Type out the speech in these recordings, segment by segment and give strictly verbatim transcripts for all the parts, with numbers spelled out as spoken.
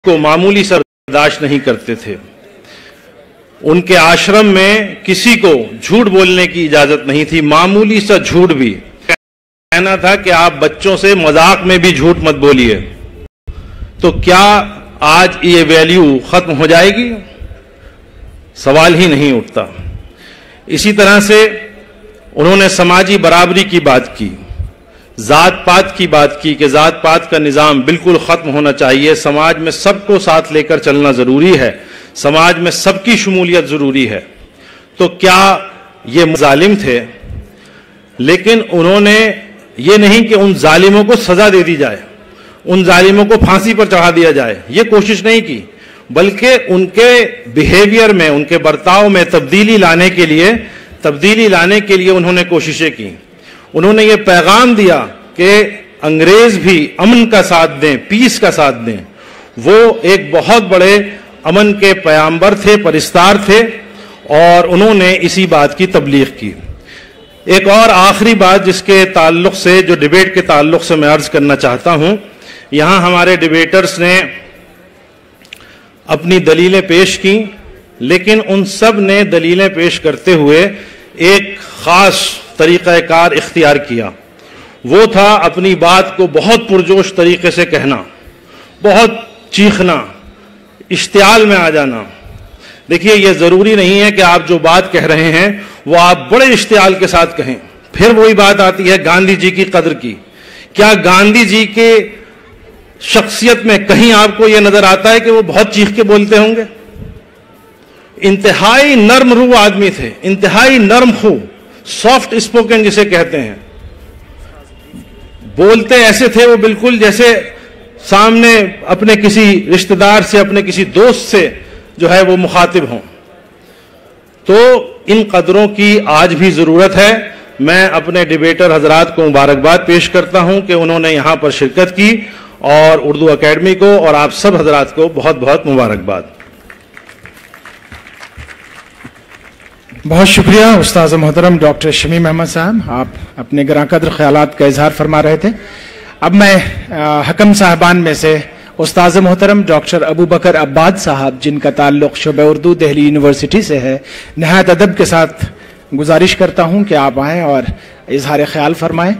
को मामूली सा बर्दाश्त नहीं करते थे। उनके आश्रम में किसी को झूठ बोलने की इजाजत नहीं थी, मामूली सा झूठ भी। कहना था कि आप बच्चों से मजाक में भी झूठ मत बोलिए। तो क्या आज ये वैल्यू खत्म हो जाएगी? सवाल ही नहीं उठता। इसी तरह से उन्होंने समाजी बराबरी की बात की, जात पात की बात की कि जात पात का निज़ाम बिल्कुल ख़त्म होना चाहिए, समाज में सबको साथ लेकर चलना ज़रूरी है, समाज में सबकी शमूलियत ज़रूरी है। तो क्या ये जालिम थे? लेकिन उन्होंने ये नहीं कि उन जालिमों को सज़ा दे दी जाए, उन जालिमों को फांसी पर चढ़ा दिया जाए, ये कोशिश नहीं की, बल्कि उनके बिहेवियर में, उनके बर्ताव में तब्दीली लाने के लिए तब्दीली लाने के लिए उन्होंने कोशिशें की। उन्होंने ये पैगाम दिया कि अंग्रेज भी अमन का साथ दें, पीस का साथ दें। वो एक बहुत बड़े अमन के पैगंबर थे, परिस्तार थे, और उन्होंने इसी बात की तबलीग की। एक और आखिरी बात जिसके ताल्लुक से, जो डिबेट के ताल्लुक से मैं अर्ज करना चाहता हूं, यहां हमारे डिबेटर्स ने अपनी दलीलें पेश की, लेकिन उन सब ने दलीलें पेश करते हुए एक खास तरीक़ाकार इख्तियार किया। वो था अपनी बात को बहुत पुरजोश तरीके से कहना, बहुत चीखना, इश्तियाल में आ जाना। देखिए, ये ज़रूरी नहीं है कि आप जो बात कह रहे हैं वो आप बड़े इश्तियाल के साथ कहें। फिर वही बात आती है गांधी जी की कदर की। क्या गांधी जी के शख्सियत में कहीं आपको यह नजर आता है कि वो बहुत चीख के बोलते होंगे? इंतहाई नर्म रूह आदमी थे, इंतहाई नर्म खू, सॉफ्ट स्पोकन जिसे कहते हैं। बोलते ऐसे थे वो बिल्कुल जैसे सामने अपने किसी रिश्तेदार से, अपने किसी दोस्त से जो है वो मुखातिब हों। तो इन कदरों की आज भी जरूरत है। मैं अपने डिबेटर हजरात को मुबारकबाद पेश करता हूं कि उन्होंने यहां पर शिरकत की, और उर्दू अकेडमी को और आप सब हजरात को बहुत बहुत मुबारकबाद। बहुत शुक्रिया उस्ताद मोहतरम डॉक्टर शमीम अहमद साहब, आप अपने गिरां कद्र ख्यालात का इजहार फरमा रहे थे। अब मैं आ, हकम साहबान में से उस्ताद मोहतरम डॉक्टर अबू बकर अब्बाद साहब, जिनका ताल्लुक शुबे उर्दू दिल्ली यूनिवर्सिटी से है, नहायत अदब के साथ गुजारिश करता हूं कि आप आएँ और इजहार ख्याल फरमाएं।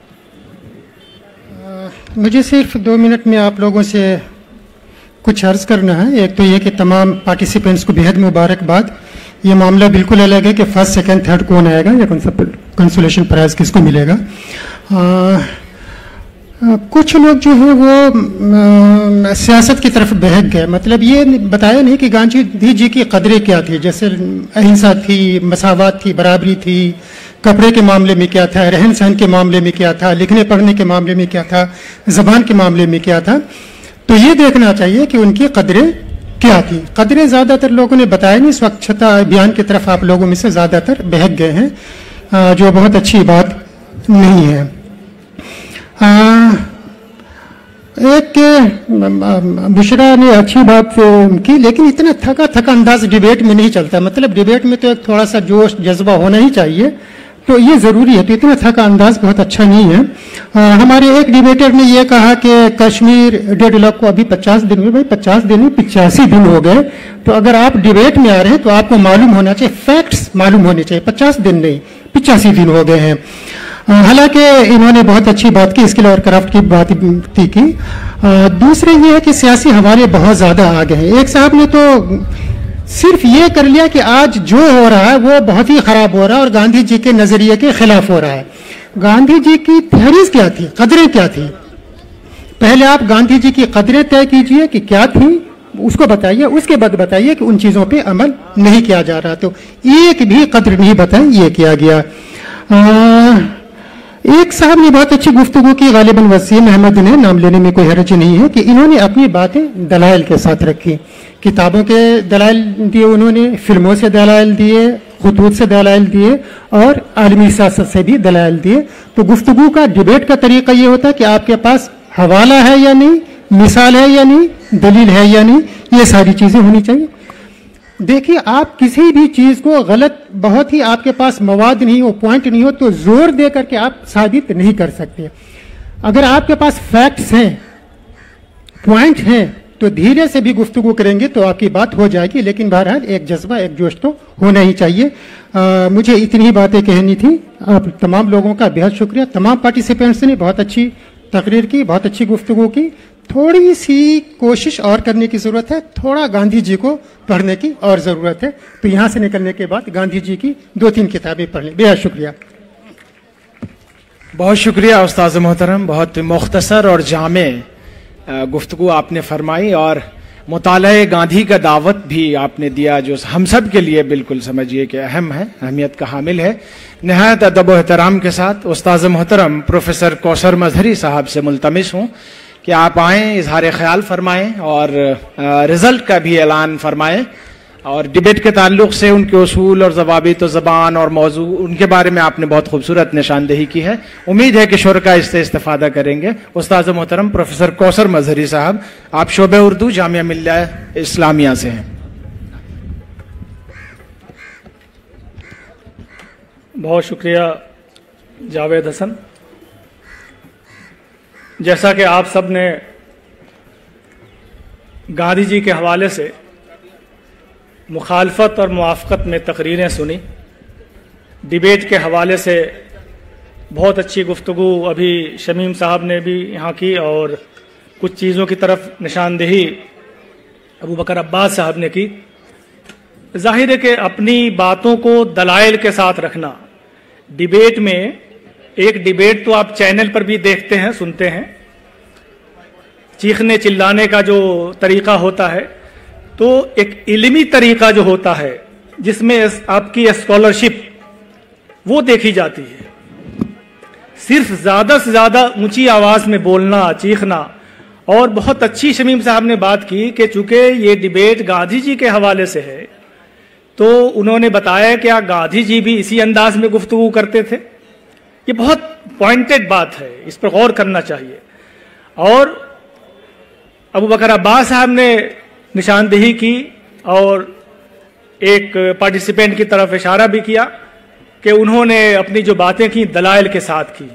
मुझे सिर्फ दो मिनट में आप लोगों से कुछ अर्ज करना है। एक तो ये कि तमाम पार्टिसिपेंट्स को बेहद मुबारकबाद। ये मामला बिल्कुल अलग है कि फर्स्ट सेकंड थर्ड कौन आएगा या कौन सा कंसोलेशन प्राइज किसको मिलेगा। आ, आ, कुछ लोग जो है वो आ, सियासत की तरफ बहक गए। मतलब ये बताया नहीं कि गांधी जी की कदरें क्या थी, जैसे अहिंसा थी, मसावत थी, बराबरी थी, कपड़े के मामले में क्या था, रहन सहन के मामले में क्या था, लिखने पढ़ने के मामले में क्या था, जबान के मामले में क्या था। तो ये देखना चाहिए कि उनकी कदरें क्या थी। कदरें ज्यादातर लोगों ने बताया नहीं। स्वच्छता अभियान की तरफ आप लोगों में से ज्यादातर बहक गए हैं, जो बहुत अच्छी बात नहीं है। आ, एक बुशरा ने अच्छी बात की, लेकिन इतना थका थका अंदाज डिबेट में नहीं चलता। मतलब डिबेट में तो एक थोड़ा सा जोश जज्बा होना ही चाहिए, तो ये जरूरी है। तो इतना थका अंदाज बहुत अच्छा नहीं है। आ, हमारे एक डिबेटर ने ये कहा कि कश्मीर डेढ़ लाख को अभी पचास दिन हुए। भाई पचास दिन में पिचासी दिन हो गए। तो अगर आप डिबेट में आ रहे हैं तो आपको मालूम होना चाहिए, फैक्ट्स मालूम होने चाहिए। पचास दिन नहीं, पिचासी दिन हो गए हैं। हालांकि इन्होंने बहुत अच्छी बात की, स्किल और क्राफ्ट की बात की। आ, दूसरे ये है कि सियासी हवाले बहुत ज्यादा आ गए हैं। एक साहब ने तो सिर्फ ये कर लिया कि आज जो हो रहा है वो बहुत ही खराब हो रहा है और गांधी जी के नजरिए के खिलाफ हो रहा है। गांधी जी की थ्योरीज क्या थी, कदरें क्या थी? पहले आप गांधी जी की कदरें तय कीजिए कि क्या थी, उसको बताइए। उसके बाद बताइए कि उन चीजों पे अमल नहीं किया जा रहा। तो एक भी कदर नहीं बताई, ये किया गया। आ, एक साहब ने बहुत अच्छी गुफ्तगू की, गालिबन वसीम अहमद ने, नाम लेने में कोई हर्ज नहीं है, कि इन्होंने अपनी बातें दलाइल के साथ रखी। किताबों के दलाइल दिए उन्होंने, फिल्मों से दलाइल दिए, खुतूत से दलाइल दिए, और आलमी सियासत से भी दलाइल दिए। तो गुफ्तगू का, डिबेट का तरीका ये होता है कि आपके पास हवाला है या नहीं, मिसाल है या नहीं, दलील है या नहीं, ये सारी चीजें होनी चाहिए। देखिए, आप किसी भी चीज को गलत, बहुत ही आपके पास मवाद नहीं हो, पॉइंट नहीं हो, तो जोर दे करके आप साबित नहीं कर सकते। अगर आपके पास फैक्ट्स हैं, पॉइंट हैं, तो धीरे से भी गुफ्तगू करेंगे तो आपकी बात हो जाएगी, लेकिन बहरहाल एक जज्बा एक जोश तो होना ही चाहिए। आ, मुझे इतनी ही बातें कहनी थी। आप तमाम लोगों का बेहद शुक्रिया। तमाम पार्टिसिपेंट्स ने बहुत अच्छी तकरीर की, बहुत अच्छी गुफ्तगू की। थोड़ी सी कोशिश और करने की जरूरत है, थोड़ा गांधी जी को पढ़ने की और जरूरत है। तो यहाँ से निकलने के बाद गांधी जी की दो तीन किताबें पढ़ लें। बेहद शुक्रिया। बहुत शुक्रिया उस्ताद मोहतरम, बहुत मुख्तसर और जामे गुफ्तगू आपने फरमाई और मुताले गांधी का दावत भी आपने दिया, जो हम सब के लिए बिल्कुल समझिए कि अहम है, अहमियत का हामिल है। नहायत अदब व एहतराम के साथ उस्ताद मोहतरम प्रोफेसर कौसर मजहरी साहब से मुल्तमिस हूँ कि आप आएँ, इजहार ख्याल फरमाएँ और रिजल्ट का भी ऐलान फरमाएँ और डिबेट के ताल्लुक से उनके उसूल और जवाबित व ज़बान और मौजू उनके बारे में आपने बहुत खूबसूरत निशानदेही की है। उम्मीद है कि शुरका इससे इस्तेफादा करेंगे। उस्ताद मोहतरम प्रोफेसर कौसर मजहरी साहब, आप शोबे उर्दू जामिया मिल्ला इस्लामिया से हैं। बहुत शुक्रिया जावेद हसन। जैसा कि आप सब ने गांधी जी के हवाले से मुखालफत और मुआफ़क़त में तकरीरें सुनी, डिबेट के हवाले से बहुत अच्छी गुफ्तगू अभी शमीम साहब ने भी यहाँ की और कुछ चीज़ों की तरफ निशानदेही अबू बकर अब्बास साहब ने की। जाहिर है कि अपनी बातों को दलाइल के साथ रखना डिबेट में, एक डिबेट तो आप चैनल पर भी देखते हैं, सुनते हैं, चीखने चिल्लाने का जो तरीका होता है, तो एक इल्मी तरीका जो होता है जिसमें आपकी स्कॉलरशिप वो देखी जाती है। सिर्फ ज्यादा से ज्यादा ऊंची आवाज में बोलना, चीखना। और बहुत अच्छी शमीम साहब ने बात की कि चूंकि ये डिबेट गांधी जी के हवाले से है तो उन्होंने बताया कि गांधी जी भी इसी अंदाज में गुफ्तगू करते थे। ये बहुत पॉइंटेड बात है, इस पर गौर करना चाहिए। और अबू बकर अब्बास साहब ने निशानदेही की और एक पार्टिसिपेंट की तरफ इशारा भी किया कि उन्होंने अपनी जो बातें की दलाइल के साथ की।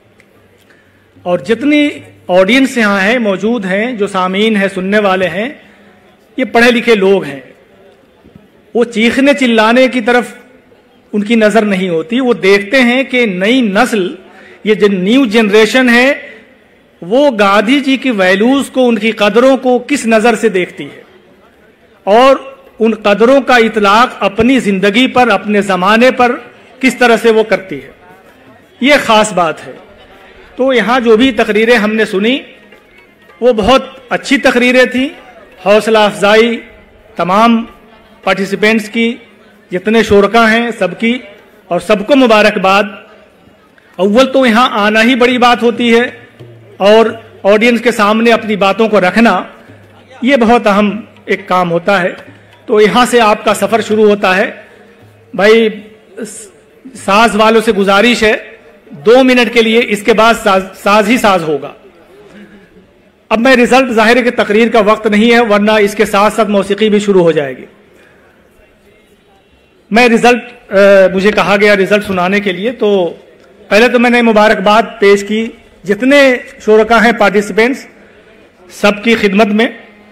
और जितनी ऑडियंस यहाँ है, मौजूद हैं, जो सामीन है, सुनने वाले हैं, ये पढ़े लिखे लोग हैं। वो चीखने चिल्लाने की तरफ उनकी नजर नहीं होती। वो देखते हैं कि नई नस्ल, ये जो न्यू जनरेशन है, वो गांधी जी की वैल्यूज को, उनकी कदरों को किस नजर से देखती है और उन कदरों का इतलाक अपनी जिंदगी पर, अपने जमाने पर किस तरह से वो करती है। ये खास बात है। तो यहाँ जो भी तकरीरें हमने सुनी वो बहुत अच्छी तकरीरें थी, हौसला अफजाई तमाम पार्टिसिपेंट्स की, जितने शोरका हैं सबकी, और सबको मुबारकबाद। अव्वल तो यहाँ आना ही बड़ी बात होती है और ऑडियंस के सामने अपनी बातों को रखना ये बहुत अहम एक काम होता है। तो यहां से आपका सफर शुरू होता है। भाई साज वालों से गुजारिश है, दो मिनट के लिए, इसके बाद साज, साज ही साज होगा। अब मैं रिजल्ट, जाहिर है कि तकरीर का वक्त नहीं है, वरना इसके साथ साथ मौसीकी भी शुरू हो जाएगी। मैं रिजल्ट, मुझे कहा गया रिजल्ट सुनाने के लिए, तो पहले तो मैंने मुबारकबाद पेश की जितने शोरका हैं, पार्टिसिपेंट्स, सबकी खिदमत में।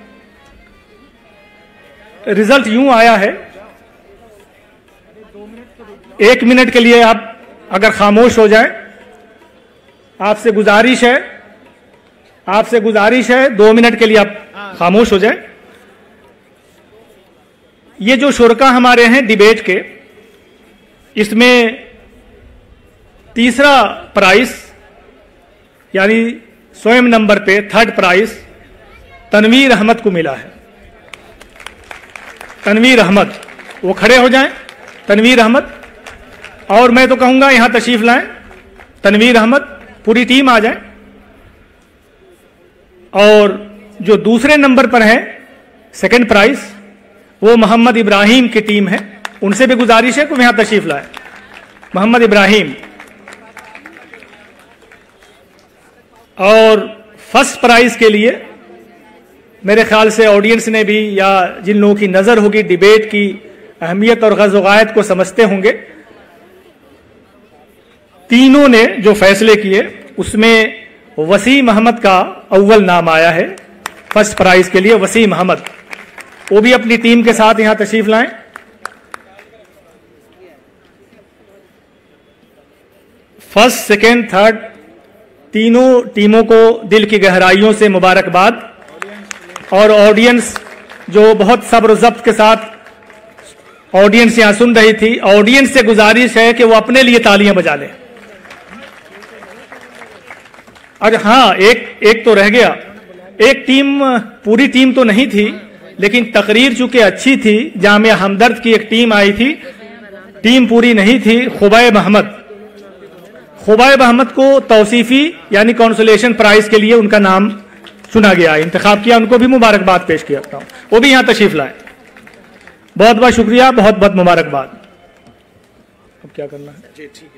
रिजल्ट यूं आया है, एक मिनट के लिए आप अगर खामोश हो जाएं, आपसे गुजारिश है, आपसे गुजारिश है, दो मिनट के लिए आप खामोश हो जाएं। ये जो शुरका हमारे हैं डिबेट के, इसमें तीसरा प्राइज यानी स्वयं नंबर पे थर्ड प्राइज तनवीर अहमद को मिला है। तनवीर अहमद, वो खड़े हो जाएं, तनवीर अहमद। और मैं तो कहूंगा यहां तशरीफ लाएं, तनवीर अहमद, पूरी टीम आ जाए। और जो दूसरे नंबर पर है सेकंड प्राइज, वो मोहम्मद इब्राहिम की टीम है, उनसे भी गुजारिश है कि वो यहां तशरीफ लाए। मोहम्मद इब्राहिम। और फर्स्ट प्राइज के लिए मेरे ख्याल से ऑडियंस ने भी, या जिन लोगों की नजर होगी डिबेट की अहमियत और ग़ज़-ओ-ग़ायत को समझते होंगे, तीनों ने जो फैसले किए उसमें वसीम अहमद का अव्वल नाम आया है। फर्स्ट प्राइज के लिए वसीम अहमद, वो भी अपनी टीम के साथ यहां तशरीफ लाएं। फर्स्ट, सेकेंड, थर्ड तीनों टीमों को दिल की गहराइयों से मुबारकबाद। और ऑडियंस जो बहुत सब्र ज़ब्त के साथ ऑडियंस यहां सुन रही थी, ऑडियंस से गुजारिश है कि वो अपने लिए तालियां बजा लें। और हाँ, एक एक तो रह गया, एक टीम, पूरी टीम तो नहीं थी, लेकिन तकरीर चूंकि अच्छी थी, जामिया हमदर्द की एक टीम आई थी, टीम पूरी नहीं थी। खुबैब अहमद, खुबैब अहमद को तौसीफी यानी कॉन्सोलेशन प्राइज के लिए उनका नाम चुना गया, इंतखाब किया, उनको भी मुबारकबाद पेश किया था, वो भी यहां तशरीफ लाए। बहुत बहुत शुक्रिया, बहुत बहुत मुबारकबाद। अब क्या करना है? जी ठीक है,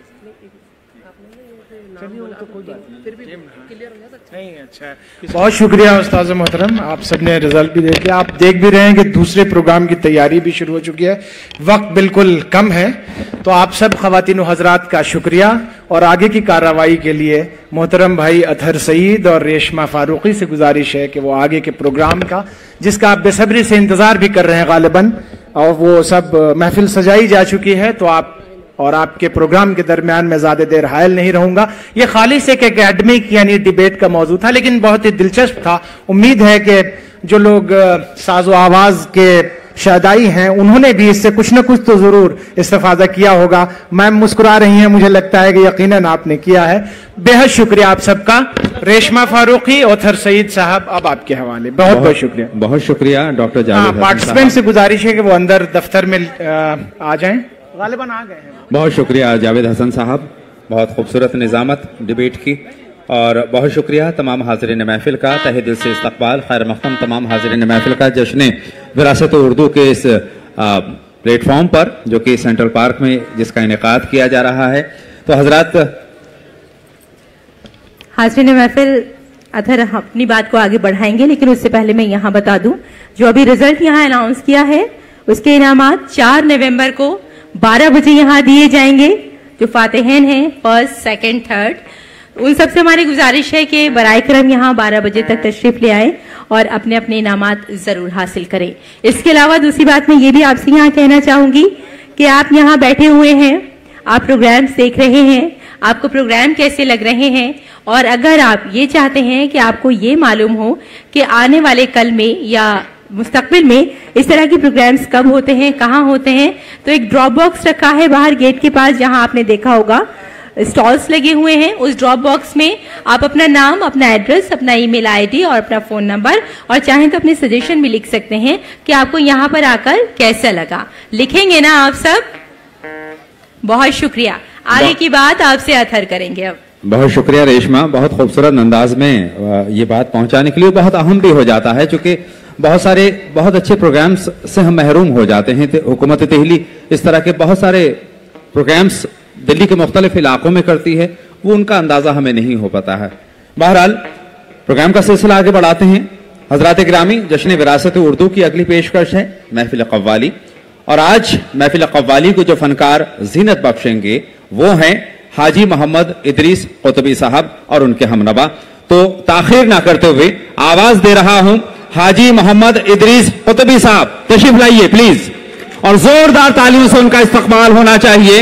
नहीं, अच्छा है। बहुत शुक्रिया उस्ताद मोहतरम, आप सबने रिजल्ट भी देखे, आप देख भी रहे हैं कि दूसरे प्रोग्राम की तैयारी भी शुरू हो चुकी है, वक्त बिल्कुल कम है। तो आप सब खवातीन व हजरात का शुक्रिया। और आगे की कार्रवाई के लिए मोहतरम भाई अतहर सईद और रेशमा फारूकी से गुजारिश है कि वो आगे के प्रोग्राम का, जिसका आप बेसब्री से इंतजार भी कर रहे हैं गालिबन, और वो सब महफिल सजाई जा चुकी है, तो आप और आपके प्रोग्राम के दरमियान में ज्यादा देर हायल नहीं रहूंगा। ये खालिस एक एकेडमिक यानी डिबेट का मौजू था, लेकिन बहुत ही दिलचस्प था। उम्मीद है कि जो लोग साजो आवाज के शादाई हैं, उन्होंने भी इससे कुछ न कुछ तो जरूर इस्तेफादा किया होगा। मैम मुस्कुरा रही हैं, मुझे लगता है कि यकीनन आपने किया है। बेहद शुक्रिया आप सबका। रेशमा फारूकी, अतहर सईद साहब, अब आपके हवाले। बहुत बहुत शुक्रिया। बहुत शुक्रिया डॉक्टर जावेद। पार्टिसिपेंट से गुजारिश है कि वो अंदर दफ्तर में आ जाएं, गालिबन आ गए हैं। बहुत शुक्रिया जावेद हसन साहब, बहुत खूबसूरत निजामत डिबेट की। और बहुत शुक्रिया तमाम हाज़रीन महफिल का, तहे दिल से इस्तकबाल, खैर मक़दम तमाम हाज़रीन महफिल का जश्न विरासत उर्दू के इस प्लेटफॉर्म पर, जो कि सेंट्रल पार्क में जिसका इनेकाद किया जा रहा है। तो हजरात, हाज़रीन महफिल, अधर अपनी बात को आगे बढ़ाएंगे, लेकिन उससे पहले मैं यहाँ बता दूं, जो अभी रिजल्ट यहाँ अनाउंस किया है, उसके इनामात चार नवंबर को बारह बजे यहाँ दिए जाएंगे। जो फातेहन हैं फर्स्ट, सेकंड, थर्ड, उन सबसे हमारी गुजारिश है कि बराए करम यहाँ बारह बजे तक तशरीफ ले आए और अपने अपने इनामात जरूर हासिल करें। इसके अलावा दूसरी बात मैं ये भी आपसे यहाँ कहना चाहूंगी कि आप यहाँ बैठे हुए हैं, आप प्रोग्राम्स देख रहे हैं, आपको प्रोग्राम कैसे लग रहे हैं, और अगर आप ये चाहते हैं कि आपको ये मालूम हो कि आने वाले कल में या मुस्तकबिल में इस तरह के प्रोग्राम्स कब होते हैं, कहाँ होते हैं, तो एक ड्रॉप बॉक्स रखा है बाहर गेट के पास, जहां आपने देखा होगा स्टॉल्स लगे हुए हैं। उस ड्रॉप बॉक्स में आप अपना नाम, अपना एड्रेस, अपना ईमेल आईडी और अपना फोन नंबर, और चाहें तो अपने सजेशन भी लिख सकते हैं कि आपको यहाँ पर आकर कैसा लगा। लिखेंगे ना आप सब? बहुत शुक्रिया। आगे की बात आपसे अतहर करेंगे। अब बहुत शुक्रिया रेशमा, बहुत खूबसूरत अंदाज में ये बात पहुंचाने के लिए। बहुत अहम भी हो जाता है, चूंकि बहुत सारे बहुत अच्छे प्रोग्राम्स से हम महरूम हो जाते हैं। हुकूमत दिल्ली इस तरह के बहुत सारे प्रोग्राम्स दिल्ली के मुख्तलिफ इलाकों में करती है, वो उनका अंदाजा हमें नहीं हो पाता है। बहरहाल प्रोग्राम का सिलसिला आगे बढ़ाते हैं। हजरात गिरामी, जश्न विरासत उर्दू की अगली पेशकश है महफिल कव्वाली, और आज महफिल कव्वाली को जो फनकार जीनत बख्शेंगे वो हैं हाजी मोहम्मद इदरीस कुतुबी साहब और उनके हमनवा। तो ताखिर ना करते हुए आवाज दे रहा हूं हाजी मोहम्मद इदरीस कुतुबी साहब, तशरीफ लाइए प्लीज, और जोरदार तालियों से उनका इस्तकबाल होना चाहिए।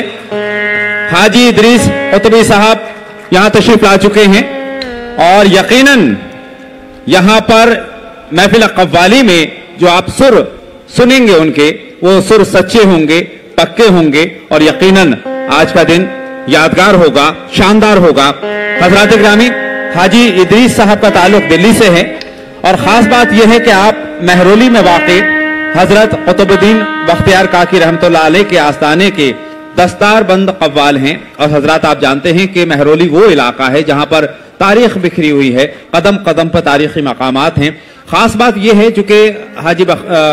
हाजी इदरीस कुतुबी साहब यहां तशरीफ ला चुके हैं, और यकीनन यहां पर महफिल कव्वाली में जो आप सुर सुनेंगे उनके, वो सुर सच्चे होंगे, पक्के होंगे, और यकीनन आज का दिन यादगार होगा, शानदार होगा। हजरात गिरामी, हाजी इदरीस साहब का ताल्लुक दिल्ली से है, और खास बात यह है कि आप महरौली में वाक़ हजरत कुतुबुद्दीन बख्तियार काकी रहमतुल्लाह अलैह के आस्थाने के दस्तार बंद कव्वाल हैं। और हजरात, आप जानते हैं कि महरौली वो इलाका है जहां पर तारीख बिखरी हुई है, कदम कदम पर तारीखी मकामात हैं। खास बात यह है चूंकि हाजी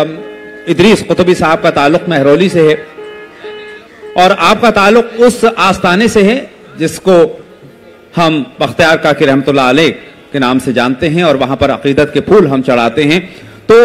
इदरीस कुतुबी साहब का ताल्लुक महरौली से है, और आपका ताल्लुक उस आस्थाने से है जिसको हम बख्तियार काकी रहमतुल्लाह अलैह के नाम से जानते हैं, और वहां पर अकीदत के फूल हम चढ़ाते हैं। तो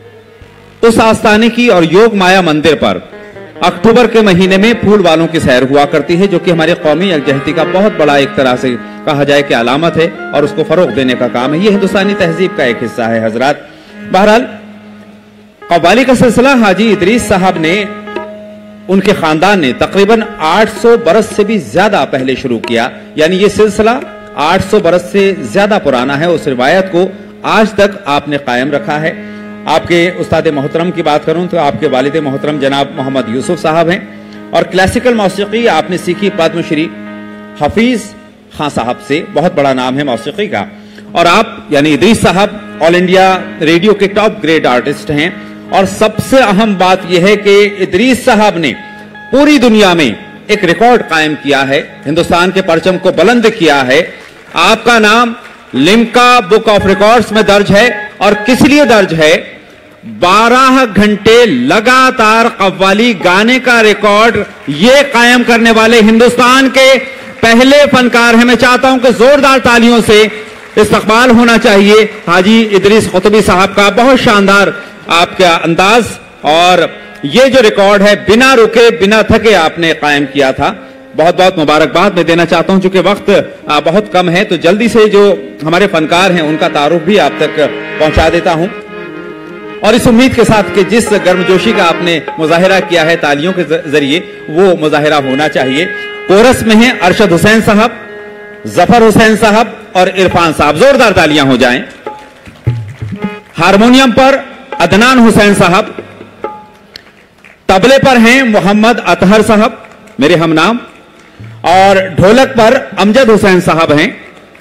उस आस्थाने की और योग माया मंदिर पर अक्टूबर के महीने में फूल वालों की सैर हुआ करती है, जो कि हमारे कौमी यकजहती का बहुत बड़ा एक तरह से कहा जाए कि अलामत है और उसको फरोग देने का काम है। ये हिंदुस्तानी तहजीब का एक हिस्सा है हजरात। बहरहाल कव्वाली का सिलसिला हाजी इदरीस साहब ने, उनके खानदान ने तकरीबन आठ सौ बरस से भी ज्यादा पहले शुरू किया, यानी ये सिलसिला आठ सौ बरस से ज्यादा पुराना है। उस रिवायत को आज तक आपने कायम रखा है। आपके उस्ताद मोहतरम की बात करूं तो आपके वालिद मोहतरम जनाब मोहम्मद यूसुफ साहब हैं, और क्लासिकल मौसीकी आपने सीखी पद्मश्री हफीज खान साहब से, बहुत बड़ा नाम है मौसीकी का। और आप यानी इदरीस साहब ऑल इंडिया रेडियो के टॉप ग्रेड आर्टिस्ट हैं। और सबसे अहम बात यह है कि इदरीस साहब ने पूरी दुनिया में एक रिकॉर्ड कायम किया है, हिंदुस्तान के परचम को बुलंद किया है। आपका नाम लिम्का बुक ऑफ रिकॉर्ड्स में दर्ज है, और किस लिए दर्ज है? बारह घंटे लगातार कव्वाली गाने का रिकॉर्ड ये कायम करने वाले हिंदुस्तान के पहले फनकार हैं। मैं चाहता हूं कि जोरदार तालियों से इस्तकबाल होना चाहिए हाजी इदरीस क़ुतबी साहब का। बहुत शानदार आपका अंदाज, और ये जो रिकॉर्ड है बिना रुके बिना थके आपने कायम किया था। बहुत बहुत मुबारकबाद मैं देना चाहता हूं। चूंकि वक्त बहुत कम है तो जल्दी से जो हमारे फनकार हैं उनका तारुफ भी आप तक पहुंचा देता हूं, और इस उम्मीद के साथ कि जिस गर्मजोशी का आपने मुजाहिरा किया है तालियों के जरिए, वो मुजाहिरा होना चाहिए। कोरस में हैं अरशद हुसैन साहब, जफर हुसैन साहब और इरफान साहब। जोरदार तालियां हो जाएं। हारमोनियम पर अदनान हुसैन साहब, तबले पर हैं मोहम्मद अतहर साहब मेरे हमनाम, और ढोलक पर अमजद हुसैन साहब हैं,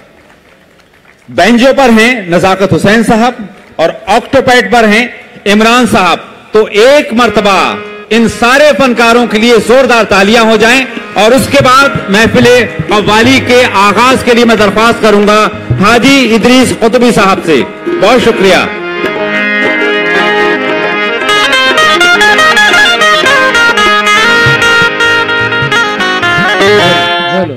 बैंजो पर हैं नजाकत हुसैन साहब, और ऑक्टोपैड पर हैं इमरान साहब। तो एक मर्तबा इन सारे फनकारों के लिए जोरदार तालियां हो जाएं। और उसके बाद महफिले कव्वाली के आगाज के लिए मैं दरख्वास्त करूंगा हाजी इदरीस क़ुतबी साहब से। बहुत शुक्रिया। Hello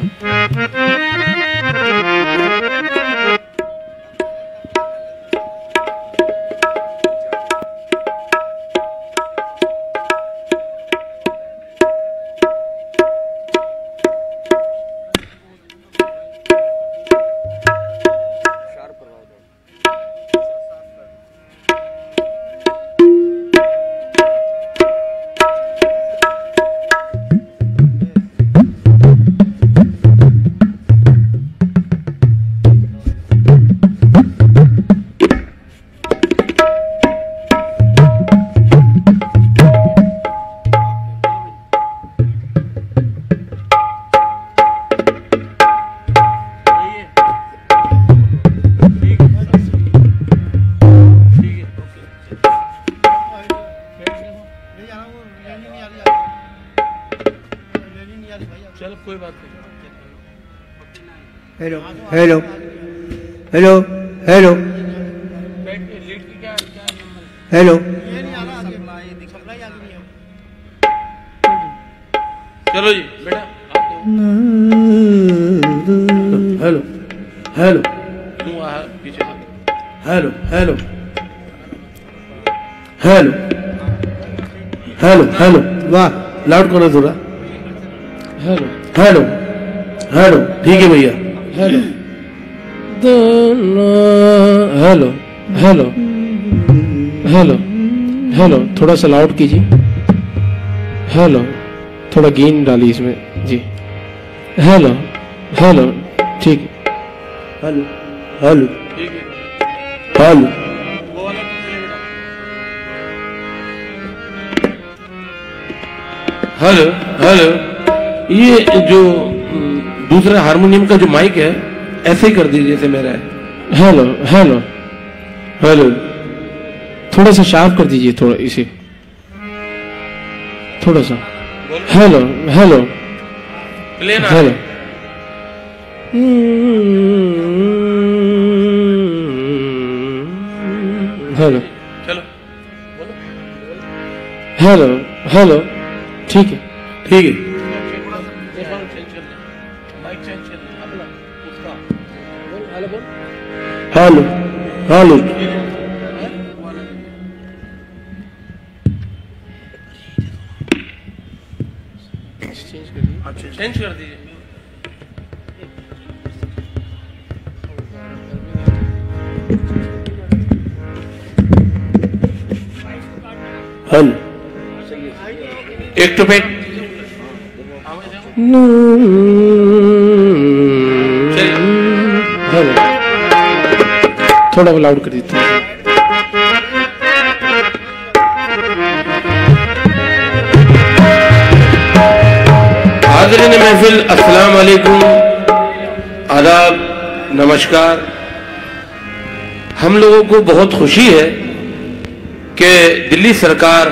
hello hello hello hello hello चलो जी बेटा। हेलो हेलो पीछे hello hello hello hello hello वाह, लाउड करो थोड़ा। हेलो हेलो हेलो ठीक है भैया। Hello hello hello hello hello थोड़ा सा लाउड कीजिए। हेलो थोड़ा गेन डालिए इसमें जी। हेलो हेलो ठीक। Hello hello hello hello hello. ये जो दूसरा हारमोनियम का जो माइक है ऐसे ही कर दीजिए जैसे मेरा है। हेलो हेलो हेलो थोड़ा सा शार्प कर दीजिए, थोड़ा इसे थोड़ा सा। हेलो हेलो प्लेन हेलो हेलो चलो हेलो हेलो ठीक है ठीक है। हेलो हेलो चेंज कर दीजिए। हेलो एक टू पेट हेलो थोड़ा लाउड कर देता हूँ। हाज़रीन महफिल, अस्सलाम वालेकुम, आदाब, नमस्कार। हम लोगों को बहुत खुशी है कि दिल्ली सरकार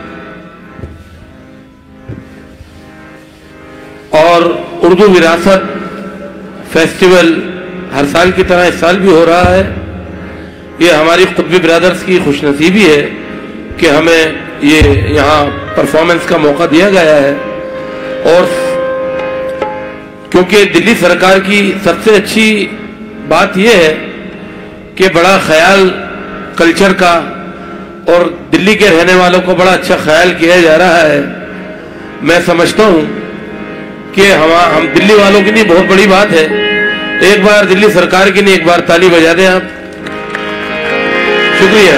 और उर्दू विरासत फेस्टिवल हर साल की तरह इस साल भी हो रहा है। ये हमारी कुतुबी ब्रदर्स की खुशनसीबी है कि हमें ये यहाँ परफॉर्मेंस का मौका दिया गया है। और क्योंकि दिल्ली सरकार की सबसे अच्छी बात यह है कि बड़ा ख्याल कल्चर का और दिल्ली के रहने वालों को बड़ा अच्छा ख्याल किया जा रहा है। मैं समझता हूं कि हम हम दिल्ली वालों के लिए बहुत बड़ी बात है। एक बार दिल्ली सरकार के लिए एक बार ताली बजा दें आप। शुक्रिया।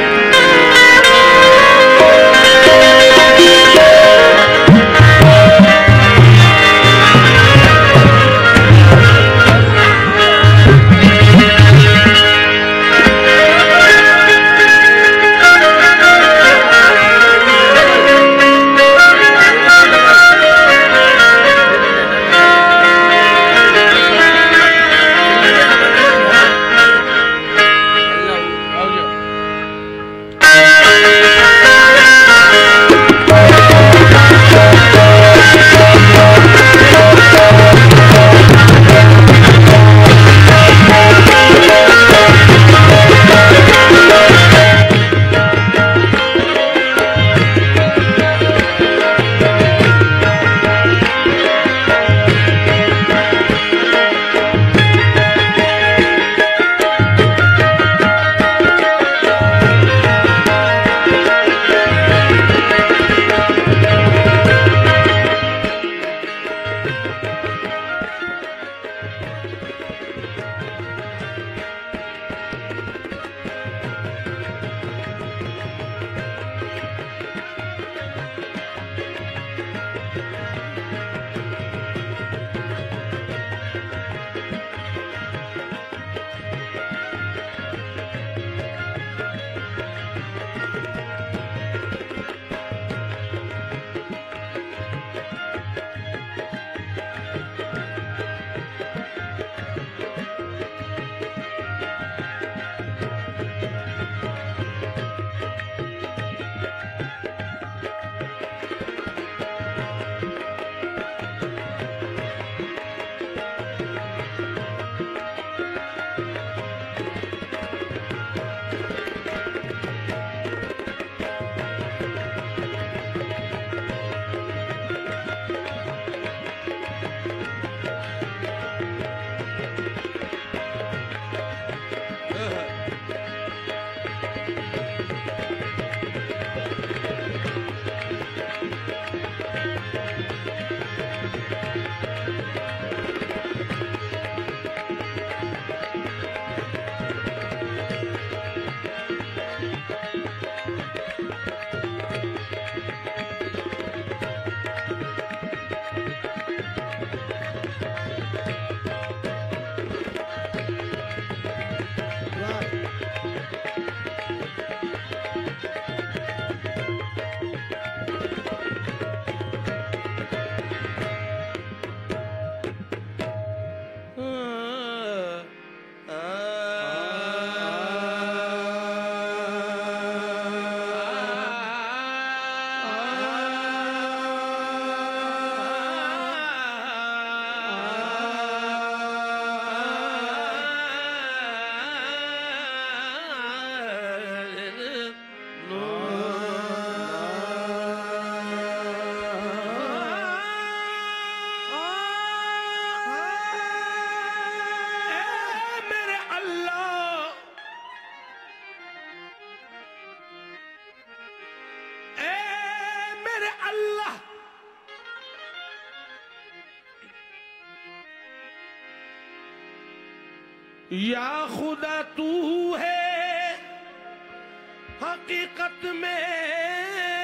या खुदा तू है हकीकत में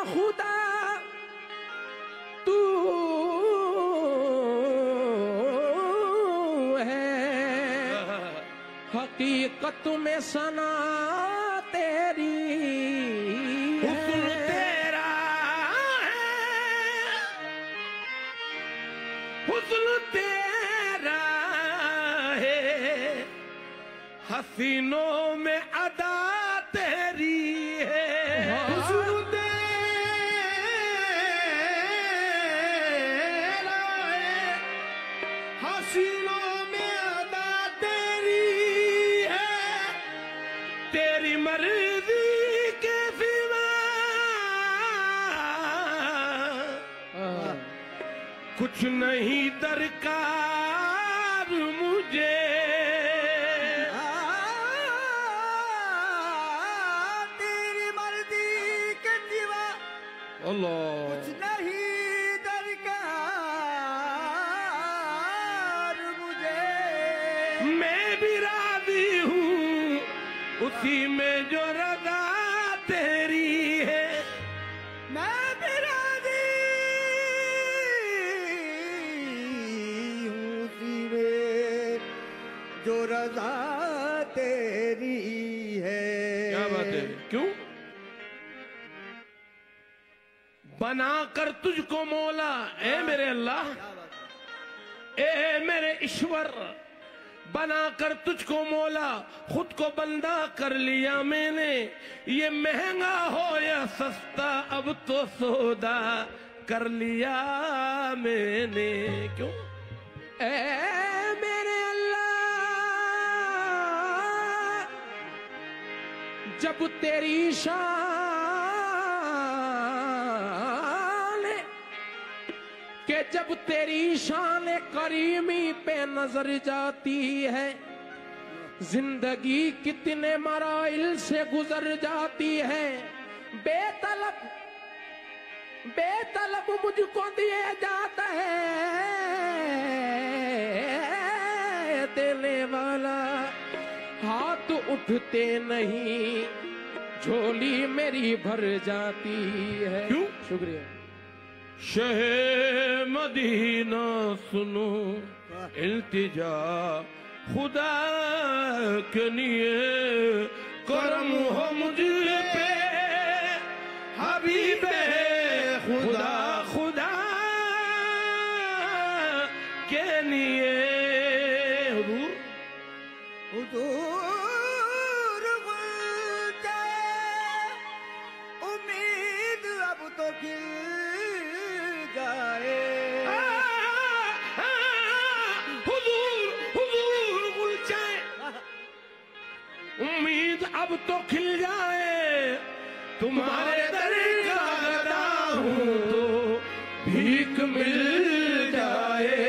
खुदा तू है, हकीकत में सना तेरी हुस्न तेरा है, हुस्न तेरा है, हसीनों में अदा तेरी है, हुस्न हसीनों में अदा तेरी है, तेरी मर्जी के सिवा कुछ नहीं दरकार मुझे, तेरी मर्जी के सिवा कुछ नहीं दरकार मुझे, मैं भी राजी हूँ उसी में जो रज़ा तेरी है, मैं भी राजी हूँ उसी में जो रज़ा तेरी है। क्या बात है, क्यों बना कर तुझको मौला ए मेरे अल्लाह, ए मेरे ईश्वर, बना कर तुझको मौला खुद को बंदा कर लिया मैंने, ये महंगा हो या सस्ता अब तो सौदा कर लिया मैंने। क्यों ए मेरे अल्लाह, जब तेरी शान के जब तेरी शान करीमी पे नजर जाती है, जिंदगी कितने मराइल से गुजर जाती है, बेतलब बेतलब मुझको दिए जाता है देने वाला, हाथ उठते नहीं झोली मेरी भर जाती है। क्यों? शुक्रिया। शहे मदीना सुनो इल्तिजा खुदा के लिए करम हो मुझ पे, हबीबे खुदा खुदा के लिए हुजूर उम्मीद अब तो खिल जाए, हुजूर हुजूर गुल जाए, उम्मीद अब तो खिल जाए, तुम्हारे दर का गदा हूँ तो भीख मिल जाए,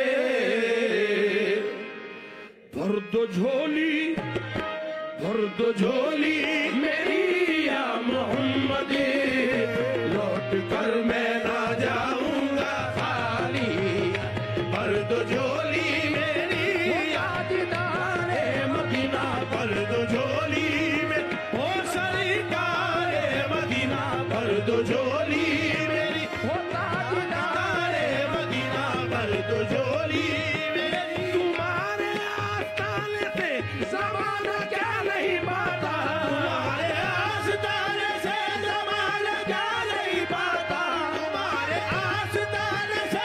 भर दो झोली भर दो झोली मेरी या मोहम्मद, लौट कर मैं ना जाऊंगा खाली, भर दो झोली मेरी या दीदारे मदीना, भर दो झोली में हो सरकारे मदीना, भर दो झोली मेरी हो दीदारे मदीना, भर दो झोली मेरी, तुम्हारे आस्ताने से ज़माना क्या नहीं पाता, तुम्हारे आस्ताने से ज़माना क्या नहीं पाता, तुम्हारे आस्ताने से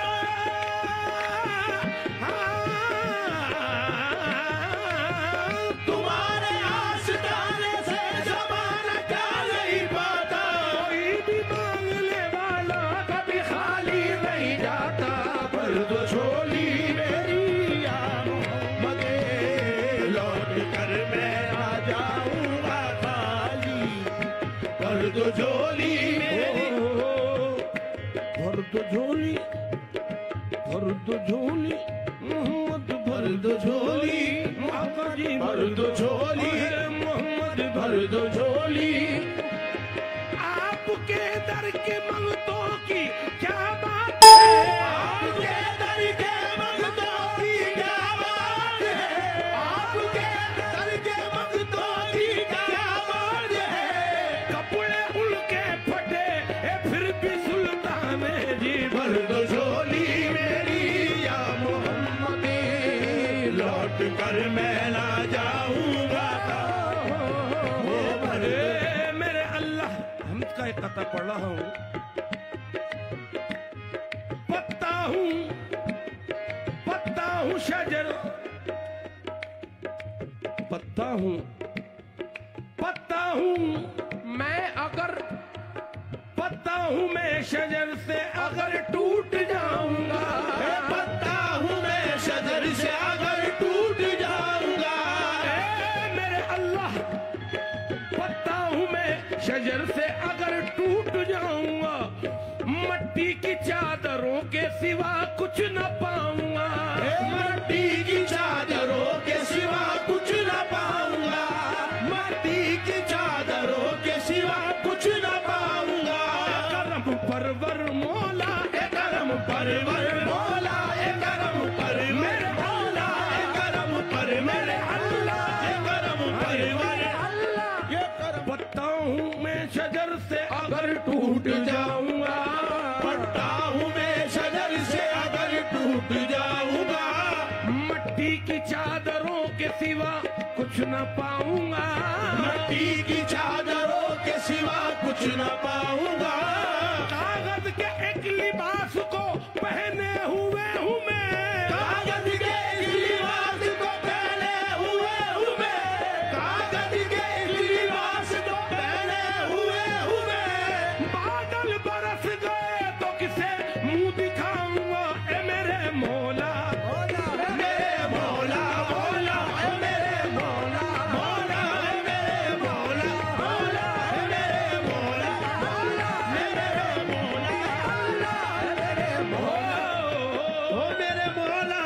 तुम्हारे आस्ताने से ज़माना क्या नहीं पाता, कोई भी मांगने वाला कभी खाली नहीं जाता, भर दो झोली मेरी या मोहम्मद, लौट कर मैं आ जाऊंगा खाली, भर दो झोली मेरी, भर दो झोली भर दो झोली मोहम्मद, भर दो झोली मोहम्मद जी, भर दो झोली मोहम्मद, भर दो झोली, आपके दर के मंगतों की क्या बात है, आपके दर के मंगतों की क्या बात है, आपके दर के मंगतों की क्या बात है, कपड़े उनके फटे का एक कथा पढ़ रहा हूं। पत्ता हूं पत्ता हूं शजर, पत्ता हूं पत्ता हूं मैं, अगर पत्ता हूं मैं शजर से अगर टूट जाऊंगा, पत्ता हूँ मैं शजर से अगर टूट जाऊंगा, मेरे अल्लाह पत्ता हूं मैं शजर से अगर टूट जाऊंगा, मट्टी की चादरों के सिवा कुछ न पाऊंगा, मट्टी की चादरों के सिवा कुछ न पाऊंगा, मट्टी की चादरों के सिवा कुछ न पाऊंगा। करम परवर मौला, ए करम परवर मौला, ए करम पर मेरे मौला, ए करम पर मेरे अल्लाह, ए करम परवर अल्लाह, ये करम। पत्ता हूं मैं शजर से अगर टूट जाऊंगा, पत्ता हूँ मैं शजर से अगर टूट जाऊंगा, मट्टी की चादरों के सिवा कुछ न पाऊंगा, मट्टी की चादरों के सिवा कुछ न पाऊंगा। कागज के एक लिबास को पहने हुए हूं मैं, कागज के इस लिबास को पहने हुए हूँ मैं, कागज के इस लिबास को पहने हुए हूँ मैं। बादल बरस गए तो किसे मुंह दिखाऊंगा, ए मेरे मौला, मेरे मौला मौला ए मेरे मौला मौला ए मेरे मौला मौला ए मेरे मौला मौला ए मेरे मौला अल्लाह ए मेरे मौला, ओ मेरे मौला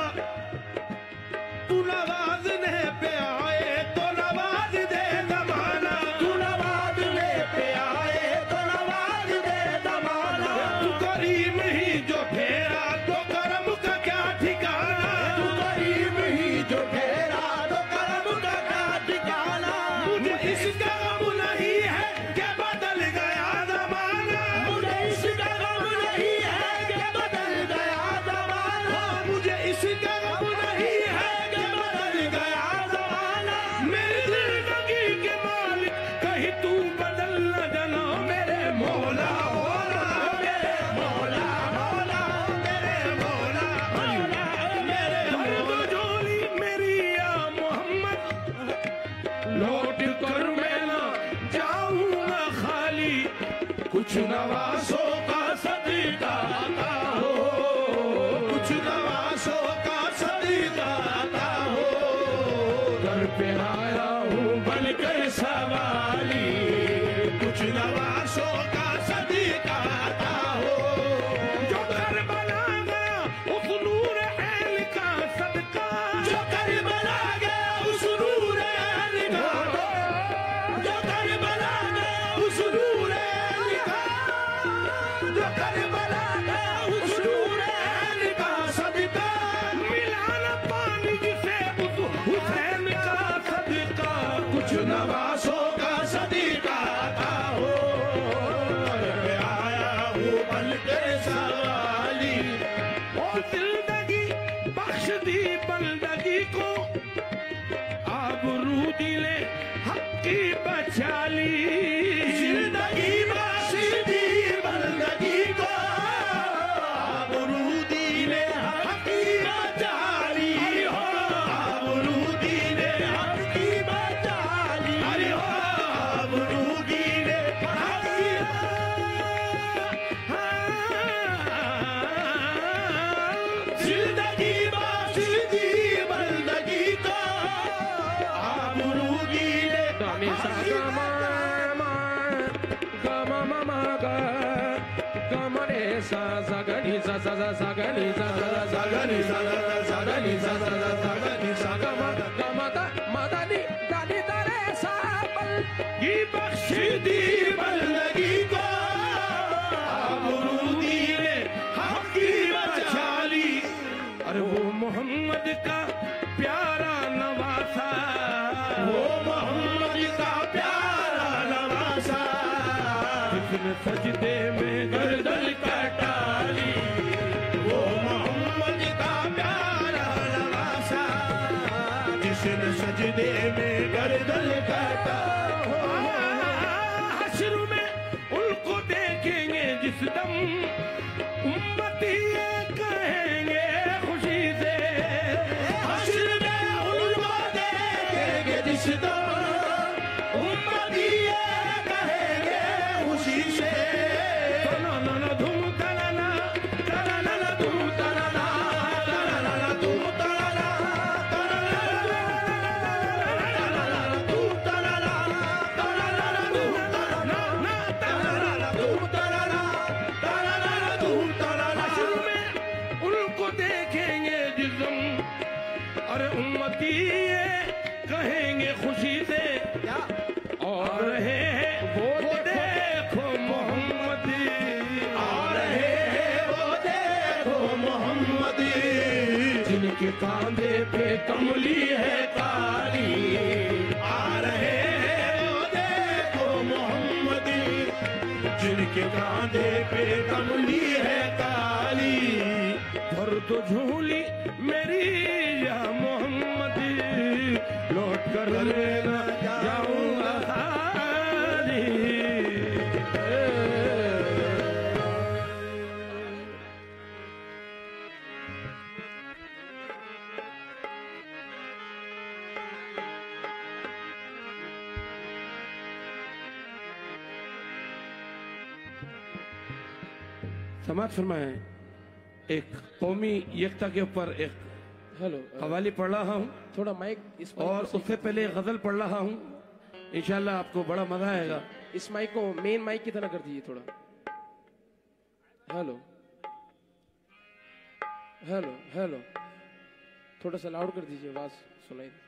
तू नवाजने पे आए तो नवाज दे जमाना, तू नवाजने पे आए तो नवाज दे जमाना, तू करीम ही जो ठहरा तो करम का क्या ठिकाना, तू करीम ही जो ठहरा तो करम का क्या ठिकाना। मुझे इसका गम नहीं है कि बदल गया जमाना, मुझे इसका गम नहीं है कि बदल गया जमाना, मुझे इसका गम नहीं है कि बदल गया जमाना। मेरी जिंदगी के मालिक कहीं तू बदल न जाना, मेरे मौला मौला मेरे मौला मौला मेरे मौला मौला मेरे भर दो मौला। झोली मेरी या मोहम्मद, लौट कर मैं ना जाऊंगा खाली, कुछ नवासों का सदका आता हो, कुछ नवासों का सदका आता हो। घर पे आया हूँ बनकर सवाली, कुछ नवासों का सदका आता हो। जो घर बना गया उस नूर ऐन का सदका, जो कर बना गया उस नूर ऐन का, जो कर बना गया उस नूर ऐन का, जो कर बना गया उस नूर ऐन का सदका। मिलाना पानी जिसे उस हुसैन का सदका, कुछ नवासों का सदका आता हो। मैं आया हूँ बनकर सवाली, और जिंदगी बख्श दी बंदगी को, आबरू दिले हक की बचा ली, जिंदगी बख्श दी बंदगी को, आबरू दीने हक की बचा ली हो, आबरू दीने हक की बचा ली हो, आबरू दीने हक की। जिंदगी बख्श दी बंदगी को, आबरू दीने Dami sa gama ma gama mama ga gama re sa sa ga ni sa sa sa sa ga ni sa sa sa ga ni sa sa sa ga ni sa sa sa sa ga ni sa gama gama da ma da ni da ni da re sa bal ये बख्श दी बंदगी को, आबरू दीने हक की बचा ली। अरे वो मोहम्मद का प्यारा नवासा, वो मोहम्मद का प्यारा नवासा, जिसने सजदे में गर्दन कटा ली। वो मोहम्मद का प्यारा नवासा, जिसने सजदे में गर्दन कटा। हश्र में उनको जिस दम उम्मती ये कहेंगे खुशी से, हश्र में उनको देखेंगे जिस दम उम्मती ये कहेंगे खुशी से। ना ना ना धूम तराना तराना धूम तराना तराना धूम तराना तराना धूम तराना तराना धूम तराना ना तराना धूम तराना तराना धूम तराना। हश्र में उनको देखेंगे जिस्म, अरे उम्मती ये कहेंगे खुशी से, और रहे वो देखो मोहम्मदी, आ रहे वो देखो मोहम्मदी, जिनके कांधे पे कमली है काली, आ रहे वो देखो मोहम्मदी, जिनके कांधे पे कमली है काली। भर तो झूली मेरी या मोहम्मदी, लौट कर लेना जाऊंगा खाली। समाज फरमाए, एक कौमी एकता के ऊपर एक हेलो कवाली पढ़ रहा हूँ, थोड़ा माइक इस और उससे पहले एक गजल पढ़ रहा हूँ। इंशाल्लाह आपको बड़ा मजा आएगा। इस माइक को मेन माइक की तरह कर दीजिए थोड़ा। हेलो हेलो हेलो थोड़ा सा लाउड कर दीजिए, आवाज सुनाई दे।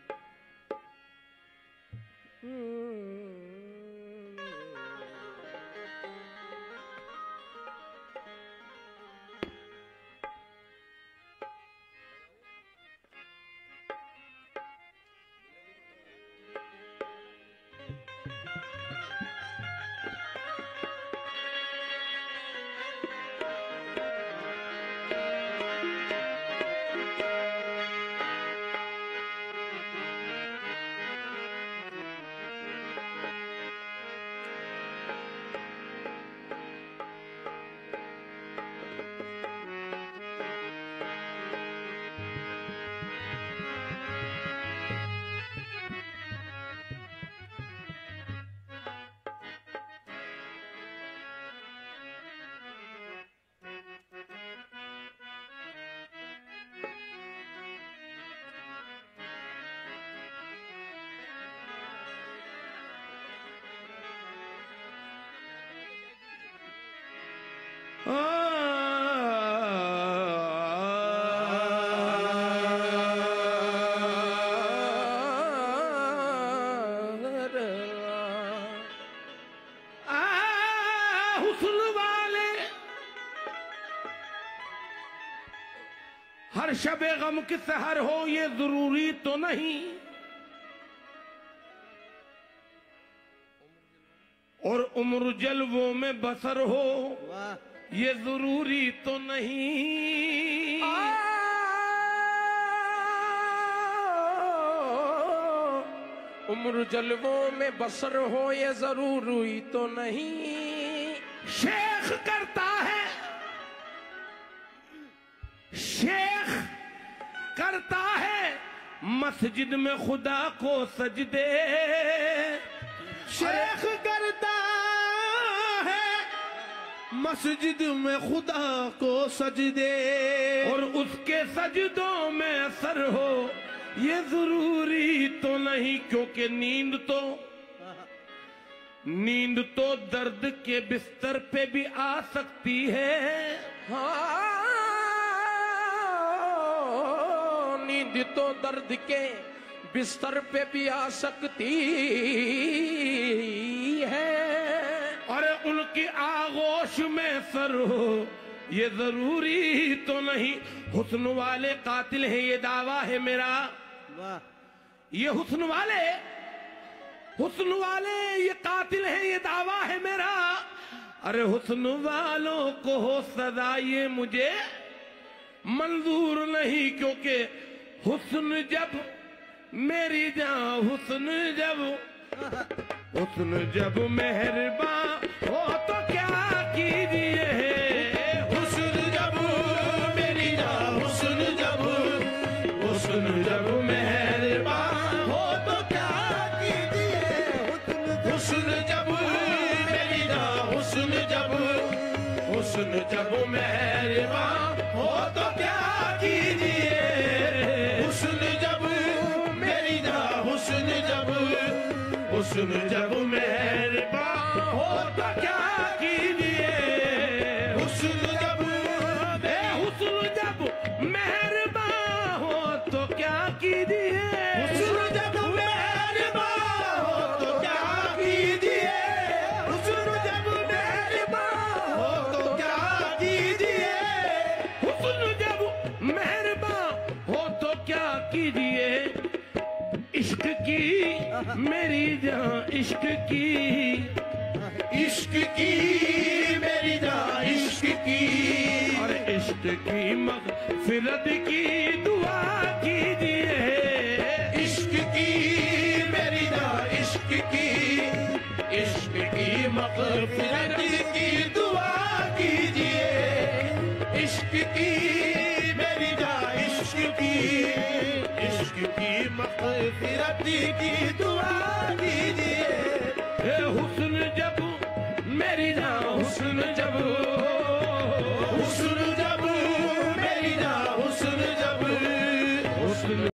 हर शबे गम की सहर हो ये जरूरी तो नहीं, और उम्र जलवों में बसर हो ये जरूरी तो नहीं। उम्र जलवों में बसर हो ये जरूरी तो नहीं। शेख करता है शेख करता है मस्जिद में खुदा को सजदे, शेख करता है मस्जिद में खुदा को सजदे, और उसके सजदों में असर हो ये जरूरी तो नहीं, क्योंकि नींद तो नींद तो दर्द के बिस्तर पे भी आ सकती है। हाँ, नींद तो दर्द के बिस्तर पे भी आ सकती है, और उनकी आगोश में सर हो ये जरूरी तो नहीं। हुस्न वाले कातिल है ये दावा है मेरा, ये हुस्न वाले हुस्न वाले ये कातिल है ये दावा है मेरा। अरे हुस्न वालों को हो सजा ये मुझे मंजूर नहीं, क्योंकि हुस्न जब मेरी जान हुस्न जब हुस्न जब मेहरबान हो तो क्या कीजिए हुस्न जब हुस्न जब मेहरबान हो तो क्या कीजिए, हुस्न जब मेरी जान, हुस्न जब हुस्न जब मेहरबान हो तो क्या कीजिए, हुस्न जब ए हुस्न जब मेहरबान हो तो क्या कीजिए, हुस्न जब मेहरबान हो तो क्या कीजिए, हुस्न जब मेहरबान हो तो क्या कीजिए, हुस्न जब मेहरबान हो तो क्या कीजिए, इश्क की मेरी जान, इश्क की इश्क की मेरी जान, इश्क की और इश्क की मग़फ़िरत की दुआ कीजिए, इश्क की मेरी जान, इश्क की इश्क की मग़फ़िरत की दुआ कीजिए, इश्क की मेरी जान, इश्क की इश्क की मग़फ़िरत की दुआ कीजिए, ए हुस्न जब मेरी जान, हुस्न जब हुस्न जब मेरी जान, हुस्न जब हुस्न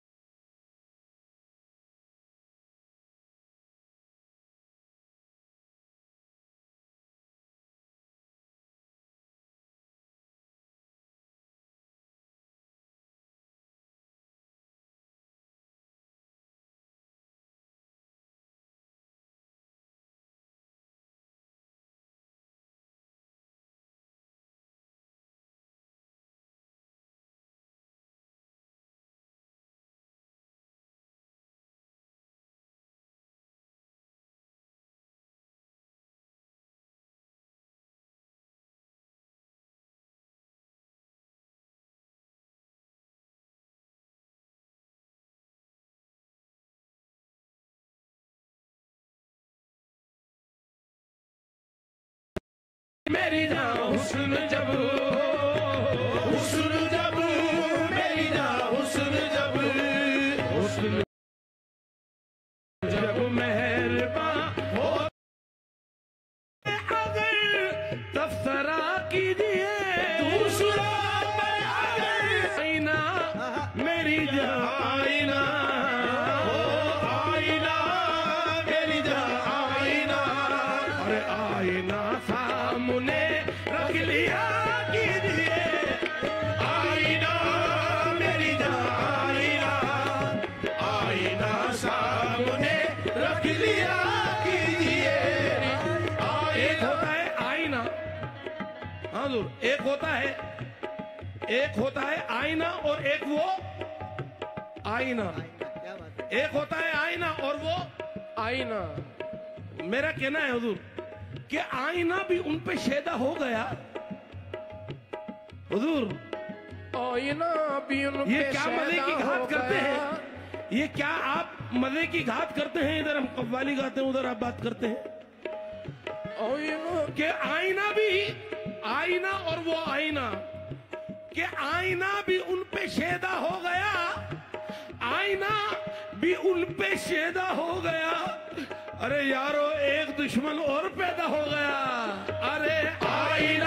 मेरी जान, हुस्न जब हुस्न जब मेरी जान, हुस्न जब हुस्न जब मेहरबान हो अगर तबसरा कीजिए, दूसरा पर अगर आईना मेरी जान, आईना आईना मेरी जान, आईना अरे आईना सामने रख लिया कीजिए, आईना मेरी जान, आईना आईना सामने रख लिया कीजिए, एक होता है आईना, हाँ दूर, एक होता है एक होता है आईना और एक वो आईना, एक होता है आईना और वो आईना। मेरा कहना है हुजूर कि आईना भी उन पे शेदा हो गया, हुजूर आईना भी उन ये पे क्या मजे की शेदा घात हो करते गया। हैं, ये क्या आप मजे की घात करते हैं, इधर हम कव्वाली गाते हैं उधर आप बात करते हैं कि आईना भी आईना और वो आईना कि आईना भी उन पे शेदा हो गया, आईना भी उन पे शेदा हो गया, अरे यारो एक दुश्मन और पैदा हो गया, अरे आईना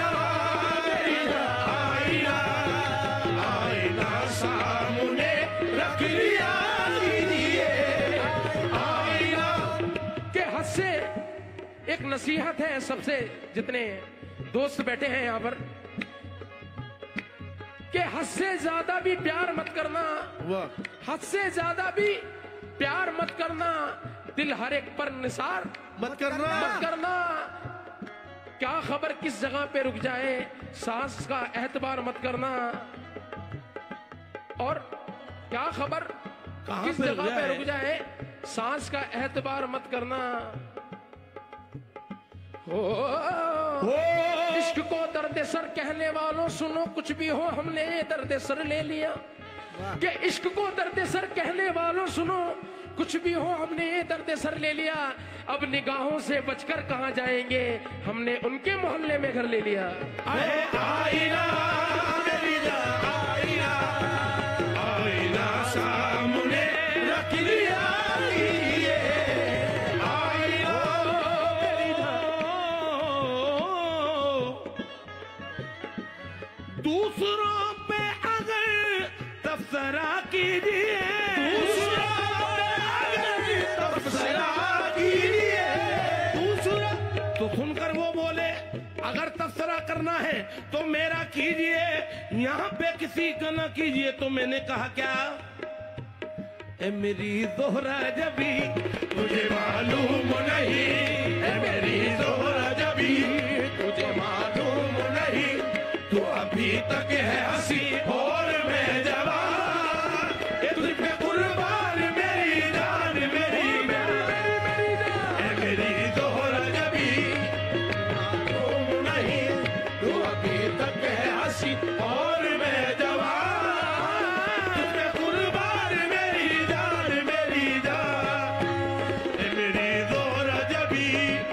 आईना आईना सामने रख लिया कीजिए, आईना के हद से एक नसीहत है सबसे, जितने दोस्त बैठे हैं यहाँ पर, कि हद से ज्यादा भी प्यार मत करना, हद से ज्यादा भी प्यार मत करना, दिल हर एक पर निसार मत करना मत करना, क्या खबर किस जगह पे रुक जाए, सांस का एतबार मत करना, और क्या खबर किस पे रुक जगह पे जाए? रुक जाए, सांस का एतबार मत करना। हो इश्क को दर्द सर कहने वालों सुनो, कुछ भी हो हमने ये दर्द सर ले लिया, कि इश्क को दर्द सर कहने वालों सुनो, कुछ भी हो हमने ये दर्द सर ले लिया, अब निगाहों से बचकर कहाँ जाएंगे, हमने उनके मोहल्ले में घर ले लिया। अरे आईना मेरी जान, आईना आईना सामने रख लिया कीजिए, आईना मेरी जान, दूसरों पे अगर तबसरा कीजिए, दूसरों पे अगर तबसरा कीजिए, दूसरा तो सुनकर वो बोले अगर तबसरा करना है तो मेरा कीजिए, यहाँ पे किसी का ना कीजिए। तो मैंने कहा क्या, ए मेरी ज़ोहरा जबी तुझे मालूम नहीं, ए मेरी ज़ोहरा जबी तुझे मालूम नहीं, तू अभी तक है हंसी और मैं जवान, ए तुझ पे कुर्बान मेरी जान मेरी जान, ए मेरी ज़ोहरा जबी मालूम नहीं, तू अभी तक है हंसी और मैं जवान, तुझ पे कुर्बान मेरी जान मेरी जान, ए मेरी ज़ोहरा जबी।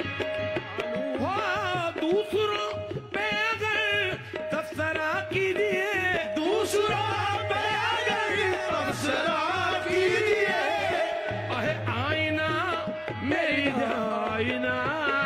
हाँ, दूसरों पे अगर तबसरा कीजिए, दूसरों पे अगर तबसरा कीजिए, अहे आईना मेरी आईना,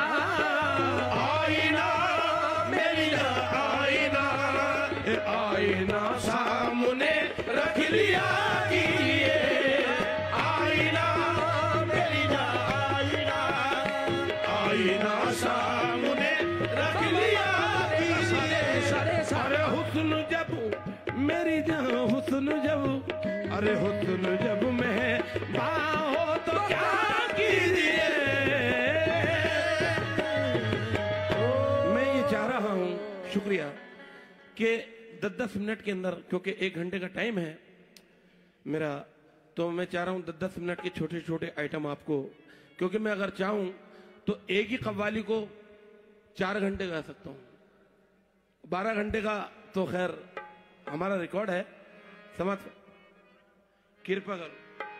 आईना मेरी आईना, ए आईना सामने रख लिया कीजिए, आईना मेरी आईना, आईना सामने रख लिया कीजिए। अरे हुस्न जब मेरी जहाँ हुस्न जब, अरे हुस्न जब मैं बाहो तो क्या कीजिए। मैं ये चाह रहा हूँ, शुक्रिया, कि दस दस मिनट के अंदर, क्योंकि एक घंटे का टाइम है मेरा, तो मैं चाह रहा हूँ दस दस मिनट के छोटे छोटे आइटम आपको, क्योंकि मैं अगर चाहूँ तो एक ही कव्वाली को चार घंटे गा सकता हूँ, बारह घंटे का तो खैर हमारा रिकॉर्ड है, समझ कृपा करो।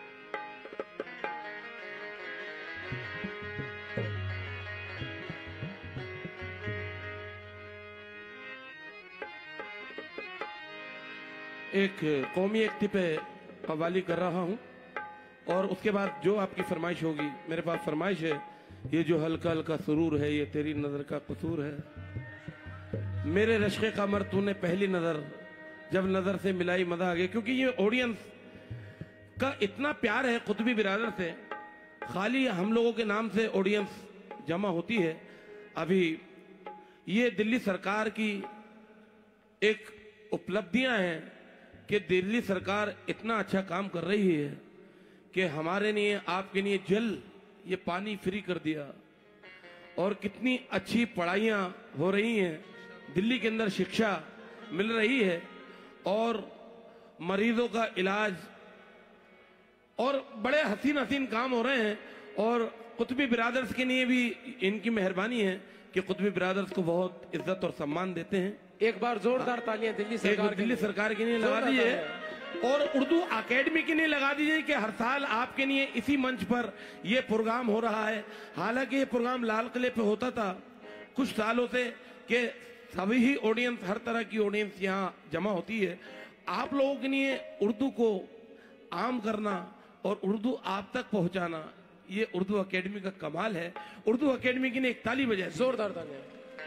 एक कौमी एकती पे कव्वाली कर रहा हूं और उसके बाद जो आपकी फरमाइश होगी, मेरे पास फरमाइश है, ये जो हल्का हल्का सुरूर है ये तेरी नजर का कसूर है, मेरे रश्के कमर तूने पहली नजर जब नजर से मिलाई मजा आ गया। क्योंकि ये ऑडियंस का इतना प्यार है कुतुबी बिरादर से, खाली हम लोगों के नाम से ऑडियंस जमा होती है। अभी ये दिल्ली सरकार की एक उपलब्धियां हैं कि दिल्ली सरकार इतना अच्छा काम कर रही है कि हमारे लिए आपके लिए जल ये पानी फ्री कर दिया, और कितनी अच्छी पढ़ाइयाँ हो रही हैं, दिल्ली के अंदर शिक्षा मिल रही है, और मरीजों का इलाज, और बड़े हसीन हसीन काम हो रहे हैं। और कुतुबी बिरादर्स के लिए भी इनकी मेहरबानी है कि कुतुबी बिरादर्स को बहुत इज्जत और सम्मान देते हैं। एक बार जोरदार तालियां दिल्ली सरकार दिल्ली सरकार के लिए लगा दीजिए, और उर्दू अकेडमी के लिए लगा दीजिए कि हर साल आपके लिए इसी मंच पर यह प्रोग्राम हो रहा है। हालांकि ये प्रोग्राम लाल किले पे होता था कुछ सालों से, कि सभी ही ऑडियंस, हर तरह की ऑडियंस यहाँ जमा होती है। आप लोगों के लिए उर्दू को आम करना और उर्दू आप तक पहुंचाना, ये उर्दू अकेडमी का कमाल है। उर्दू अकेडमी के लिए एक ताली बजाए, जोरदार तालियां।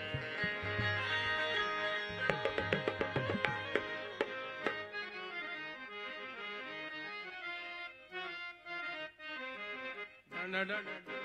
डा, डा, डा, डा।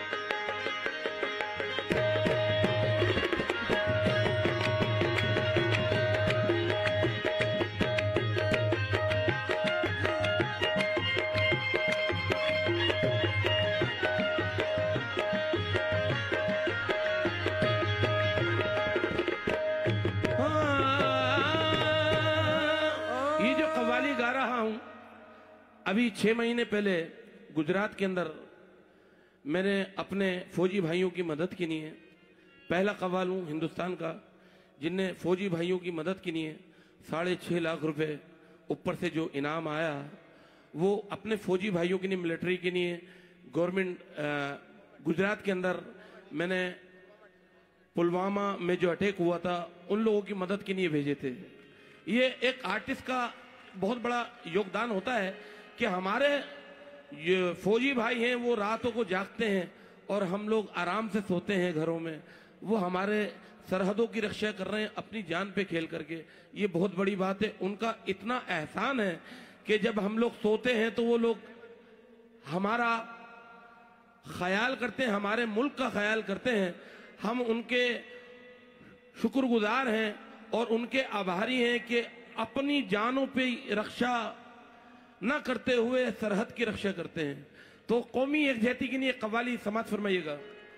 अभी छह महीने पहले गुजरात के अंदर मैंने अपने फौजी भाइयों की मदद के लिए, पहला कव्वाल हूँ हिंदुस्तान का जिनने फौजी भाइयों की मदद के लिए साढ़े छः लाख रुपए ऊपर से जो इनाम आया, वो अपने फौजी भाइयों के लिए, मिलिट्री के लिए, गवर्नमेंट गुजरात के अंदर मैंने पुलवामा में जो अटैक हुआ था उन लोगों की मदद के लिए भेजे थे। ये एक आर्टिस्ट का बहुत बड़ा योगदान होता है कि हमारे ये फौजी भाई हैं वो रातों को जागते हैं और हम लोग आराम से सोते हैं घरों में, वो हमारे सरहदों की रक्षा कर रहे हैं अपनी जान पे खेल करके, ये बहुत बड़ी बात है। उनका इतना एहसान है कि जब हम लोग सोते हैं तो वो लोग हमारा ख्याल करते हैं, हमारे मुल्क का ख्याल करते हैं। हम उनके शुक्रगुजार हैं और उनके आभारी हैं कि अपनी जानों पे रक्षा न करते हुए सरहद की रक्षा करते हैं। तो कौमी एकजहती के लिए कव्वाली समाज फरमाइएगा।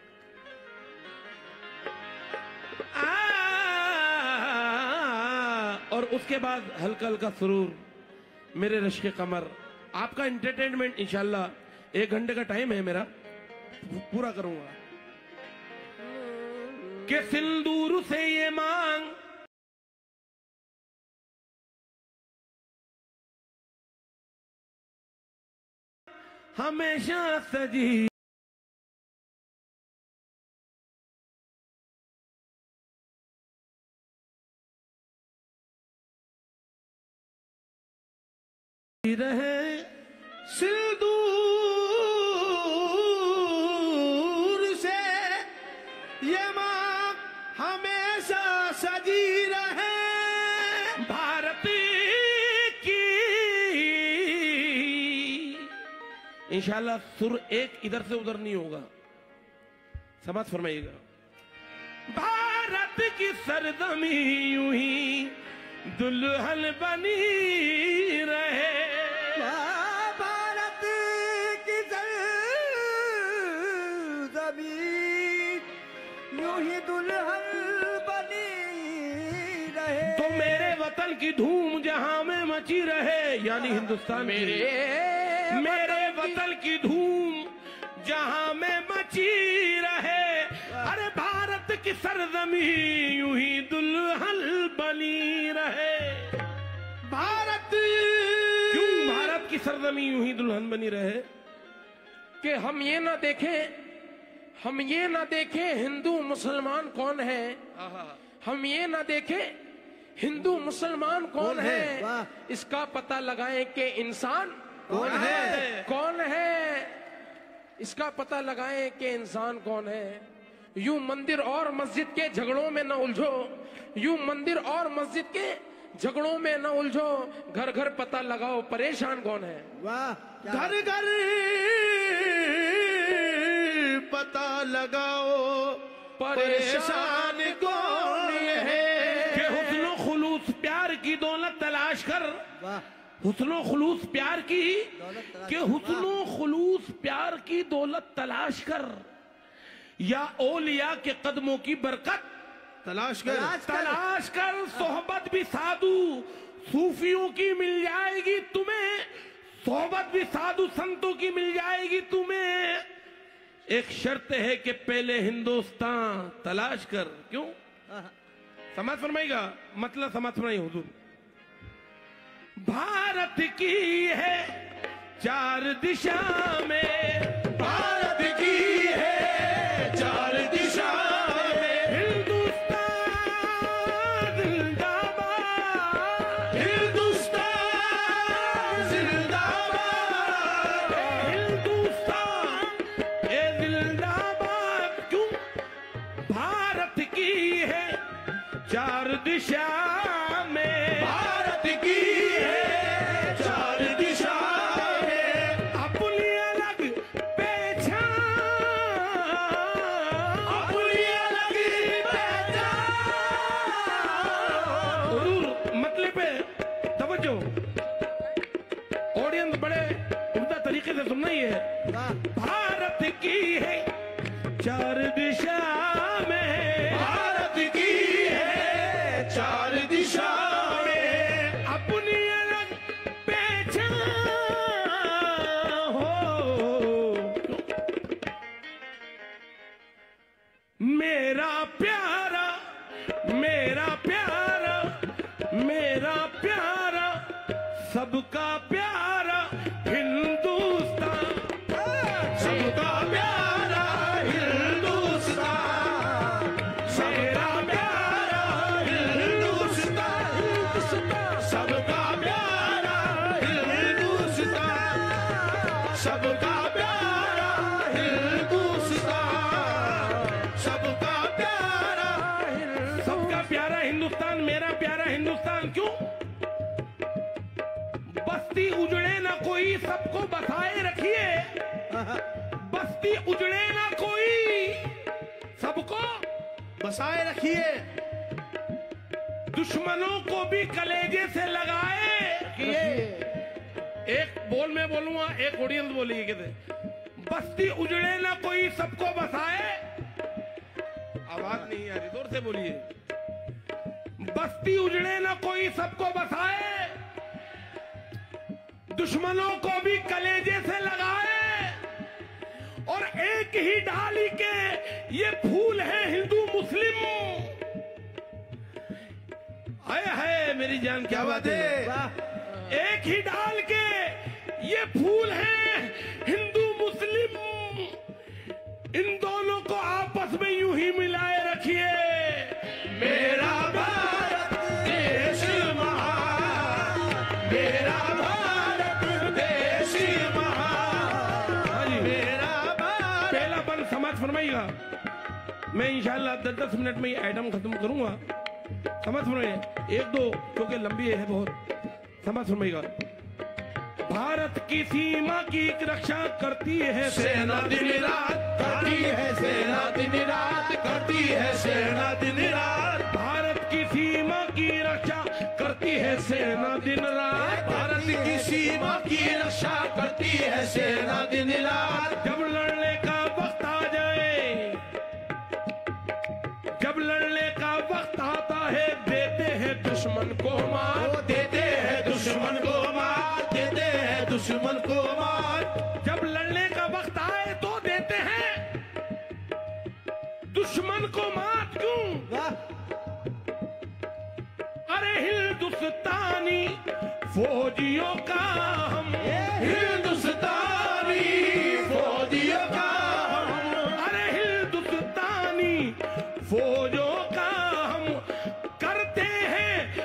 और उसके बाद हल्का हल्का सुरूर मेरे रश्के कमर, आपका एंटरटेनमेंट इंशाल्लाह एक घंटे का टाइम है मेरा, पूरा करूंगा। कि सिंदूर से ये मांग हमेशा सजी रहे, सिंदूर से ये मांग हमेशा सजी रहे भारत की। इंशाल्लाह सुर एक इधर से उधर नहीं होगा, समझ फरमाइएगा। भारत की सरजमी यूं ही दुल्हन बनी रहे, भारत की सरजमी यूं ही दुल्हन बनी रहे। तो मेरे वतन की धूम जहां में मची रहे, यानी हिंदुस्तान मेरे मेरे वतन की धूम जहां में मची रहे। अरे भारत की सरजमी यूं ही दुल्हन बनी रहे। भारत क्यों भारत की सरजमी यूं ही दुल्हन बनी रहे? कि हम ये ना देखें, हम ये ना देखें हिंदू मुसलमान कौन है, हम ये ना देखें हिंदू मुसलमान कौन है, इसका पता लगाएं कि इंसान कौन है, कौन है, इसका पता लगाएं कि इंसान कौन है। यूं मंदिर और मस्जिद के झगड़ों में न उलझो, यूं मंदिर और मस्जिद के झगड़ों में न उलझो, घर घर पता लगाओ परेशान कौन है। वाह, घर घर पता लगाओ परेशान कौन है। कि हुस्न खुलूस प्यार की दौलत तलाश कर, वाह, हुस्न खुलूस प्यार की, कि हुस्न खुलूस प्यार की दौलत तलाश कर, या ओलिया के कदमों की बरकत तलाश कर, तलाश कर, तलाश कर। सोहबत भी साधु सूफियों की मिल जाएगी तुम्हें, सोहबत भी साधु संतों की मिल जाएगी तुम्हें। एक शर्त है कि पहले हिंदुस्तान तलाश कर। क्यों? समझ फरमाएगा, मतलब समझ फरमाइए हुजूर। भारत की है चार दिशा में, भारत की है चार दिशा में, हिंदुस्तान जिंदाबाद, हिंदुस्तान जिंदाबाद, हिंदुस्तान ए जिंदाबाद। क्यों? भारत की है चार दिशा में, भारत की है चार दिशा में, अपनी अलग पहचान, अपनी अलग पहचान। मतलब पे तवज्जो, ऑडियंस बड़े उम्दा तरीके से सुनना ही है। भारत की है चार दिशा में, भारत की है चार दिशा में, अपनी अलग पहचान हो। मेरा प्यारा, मेरा प्यारा, मेरा प्यारा, सबका प्यारा हिंदुस्तान, सबका प्यारा हिंदुस्तान, मेरा प्यारा हिंदुस्तान, सबका प्यारा हिंदुस्तान, सबका प्यारा हिंदुस्तान, सबका प्यारा हिंदुस्तान। प्यारा हिंदुस्तान, मेरा प्यारा हिंदुस्तान क्यों? बस्ती उजड़े ना कोई, सबको बसाए रखिए। बस्ती उजड़े ना कोई, सबको बसाए रखिए। दुश्मनों को भी कलेजे से लगाए रखिए। एक बोल में बोलूंगा, एक ऑडियंस बोलेगी कहते बस्ती उजड़े ना कोई, सबको बसाए। आवाज नहीं आ रही, जोर से बोलिए। बस्ती उजड़े ना कोई, सबको बसाए। दुश्मनों को भी कलेजे से लगाए। और एक ही डाली के ये फूल है हिंदू मुस्लिम। हाय हाय मेरी जान, क्या बात है। एक ही डाल के ये फूल है हिंदू मुस्लिम। इन दोनों को आपस में यूं ही मिलाए रखिए। मेरा भारत देश महान, मेरा भारत देश महान, मेरा भारत। पहला बंद समाज फरमाइएगा। मैं इंशाल्लाह दस दस मिनट में ये आइटम खत्म करूंगा। समझ फरमाइए, एक दो क्योंकि लंबी है बहुत। समझ फरमाइएगा। भारत की सीमा की रक्षा करती है सेना दिन रात, करती है सेना दिन रात, करती है सेना दिन रात। भारत की सीमा की रक्षा करती है सेना दिन रात, भारत की सीमा की रक्षा करती है सेना दिन रात। जब लड़ने का वक्त आ जाए, जब लड़ने का वक्त आता है, देते हैं दुश्मन को मार, देते हैं दुश्मन को मार, देते हैं दुश्मन को मार। जब लड़ने का वक्त आए तो देते हैं दुश्मन को मार। क्यों? अरे हिंदुस्तानी फौजियों का हम, हिंदुस्तानी फौजियों का हम, अरे हिंदुस्तानी फौजों का हम करते हैं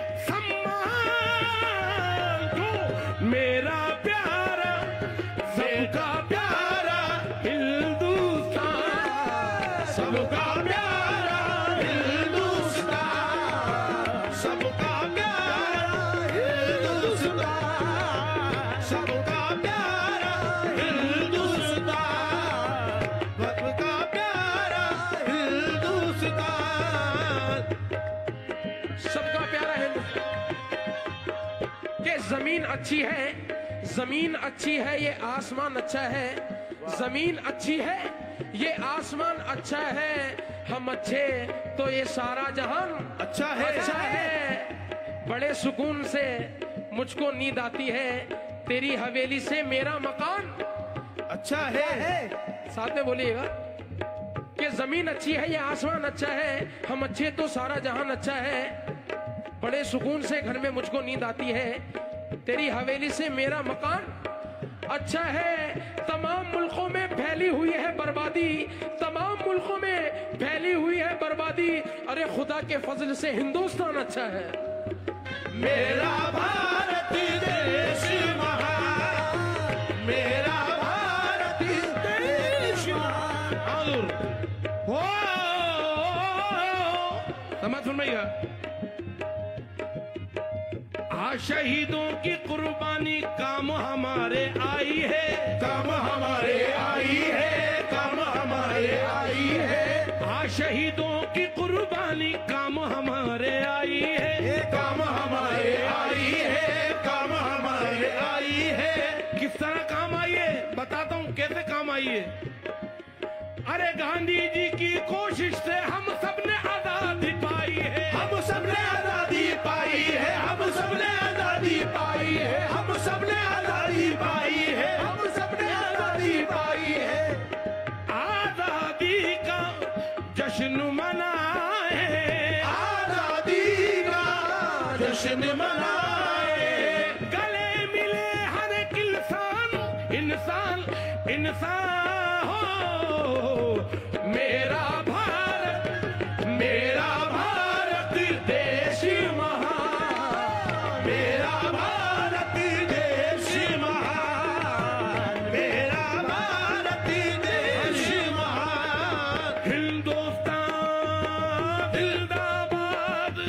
सम्मान। जो मेरा प्यारा, सबका प्यारा हिंदुस्तान, सबका प्यारा हिंदुस्तान, सबका प्यारा हिंदुस्तान, सबका प्यारा हिंदुस्तान, सबका प्यारा हिंदुस्तान, सबका प्यारा हिंदुस्तान। कि जमीन अच्छी है, जमीन अच्छी है, ये आसमान अच्छा है। जमीन अच्छी है, ये आसमान अच्छा है। हम अच्छे तो ये सारा जहान अच्छा है, अच्छा है। बड़े सुकून से मुझको नींद आती है, तेरी हवेली से मेरा मकान अच्छा है। साथ में बोलिएगा कि जमीन अच्छी है, ये आसमान अच्छा है। हम अच्छे तो सारा जहान अच्छा है। बड़े सुकून से घर में मुझको नींद आती है, तेरी हवेली से मेरा मकान अच्छा है। तमाम मुल्कों में फैली हुई है बर्बादी, तमाम मुल्कों में फैली हुई है बर्बादी। अरे खुदा के फजल से हिंदुस्तान अच्छा है। मेरा भारत देश महान, मेरा भारत देश महान। हो समझ सुन भैया। आज शहीदों की कुर्बानी काम हमारे आई है, काम हमारे आई है, काम हमारे आई है। आज शहीदों की कुर्बानी काम हमारे आई है, काम हमारे आई है, काम हमारे आई है। किस तरह काम आई है बताता हूँ, कैसे काम आई है। अरे गांधी जी की कोशिश से हम सबने आजादी पाई है, हम सबने आजादी पाई है, हम सबने आजादी पाई है, हम सबने आजादी पाई है, हम सबने आजादी पाई है। आजादी का जश्न मनाए, आजादी का जश्न मनाए। गले मिले हर एक इंसान, इंसान इंसान हो। मेरा भारत, मेरा भारत देश महान, मेरा भारत देश महान, मेरा भारत देश महान। हिंदुस्तान जिंदाबाद,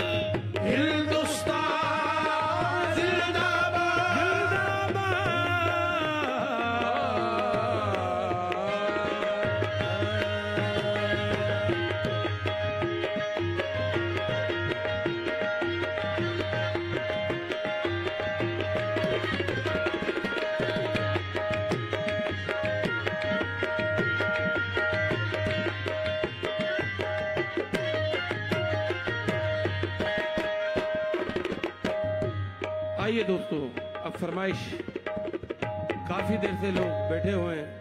आइए दोस्तों, अब फरमाइश। काफी देर से लोग बैठे हुए हैं।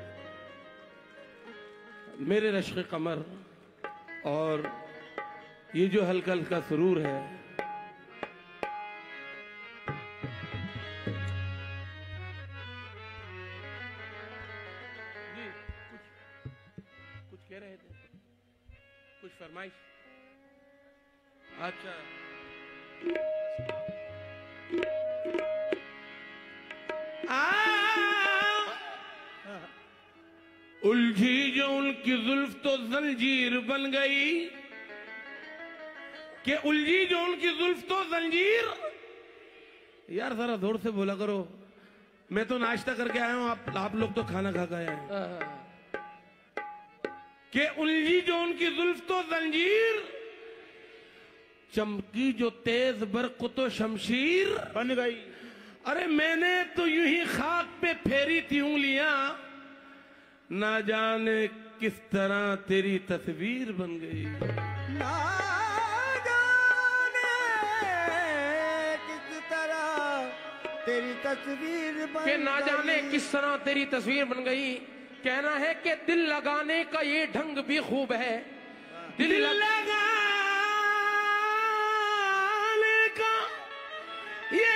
मेरे रश्क कमर और ये जो हल्का हल्का सुरूर है, जी कुछ कुछ कह रहे थे, कुछ फरमाइश। अच्छा, उलझी जो उनकी जुल्फ तो जंजीर बन गई, कि उलझी जो उनकी जुल्फ तो जंजीर। यार जरा जोर से बोला करो, मैं तो नाश्ता करके आया हूं, आप आप लोग तो खाना खा के आए हैं। कि उलझी जो उनकी जुल्फ तो जंजीर, चमकी जो तेज बर्क तो शमशीर बन गई। अरे मैंने तो यूं ही खाक पे फेरी थी उंगलियां, ना जाने किस तरह तेरी तस्वीर बन गई। ना जाने किस तरह तेरी तस्वीर बन कि ना जाने किस तरह तेरी तस्वीर बन गई। कहना है कि दिल लगाने का ये ढंग भी खूब है। दिल, दिल लगाने का ये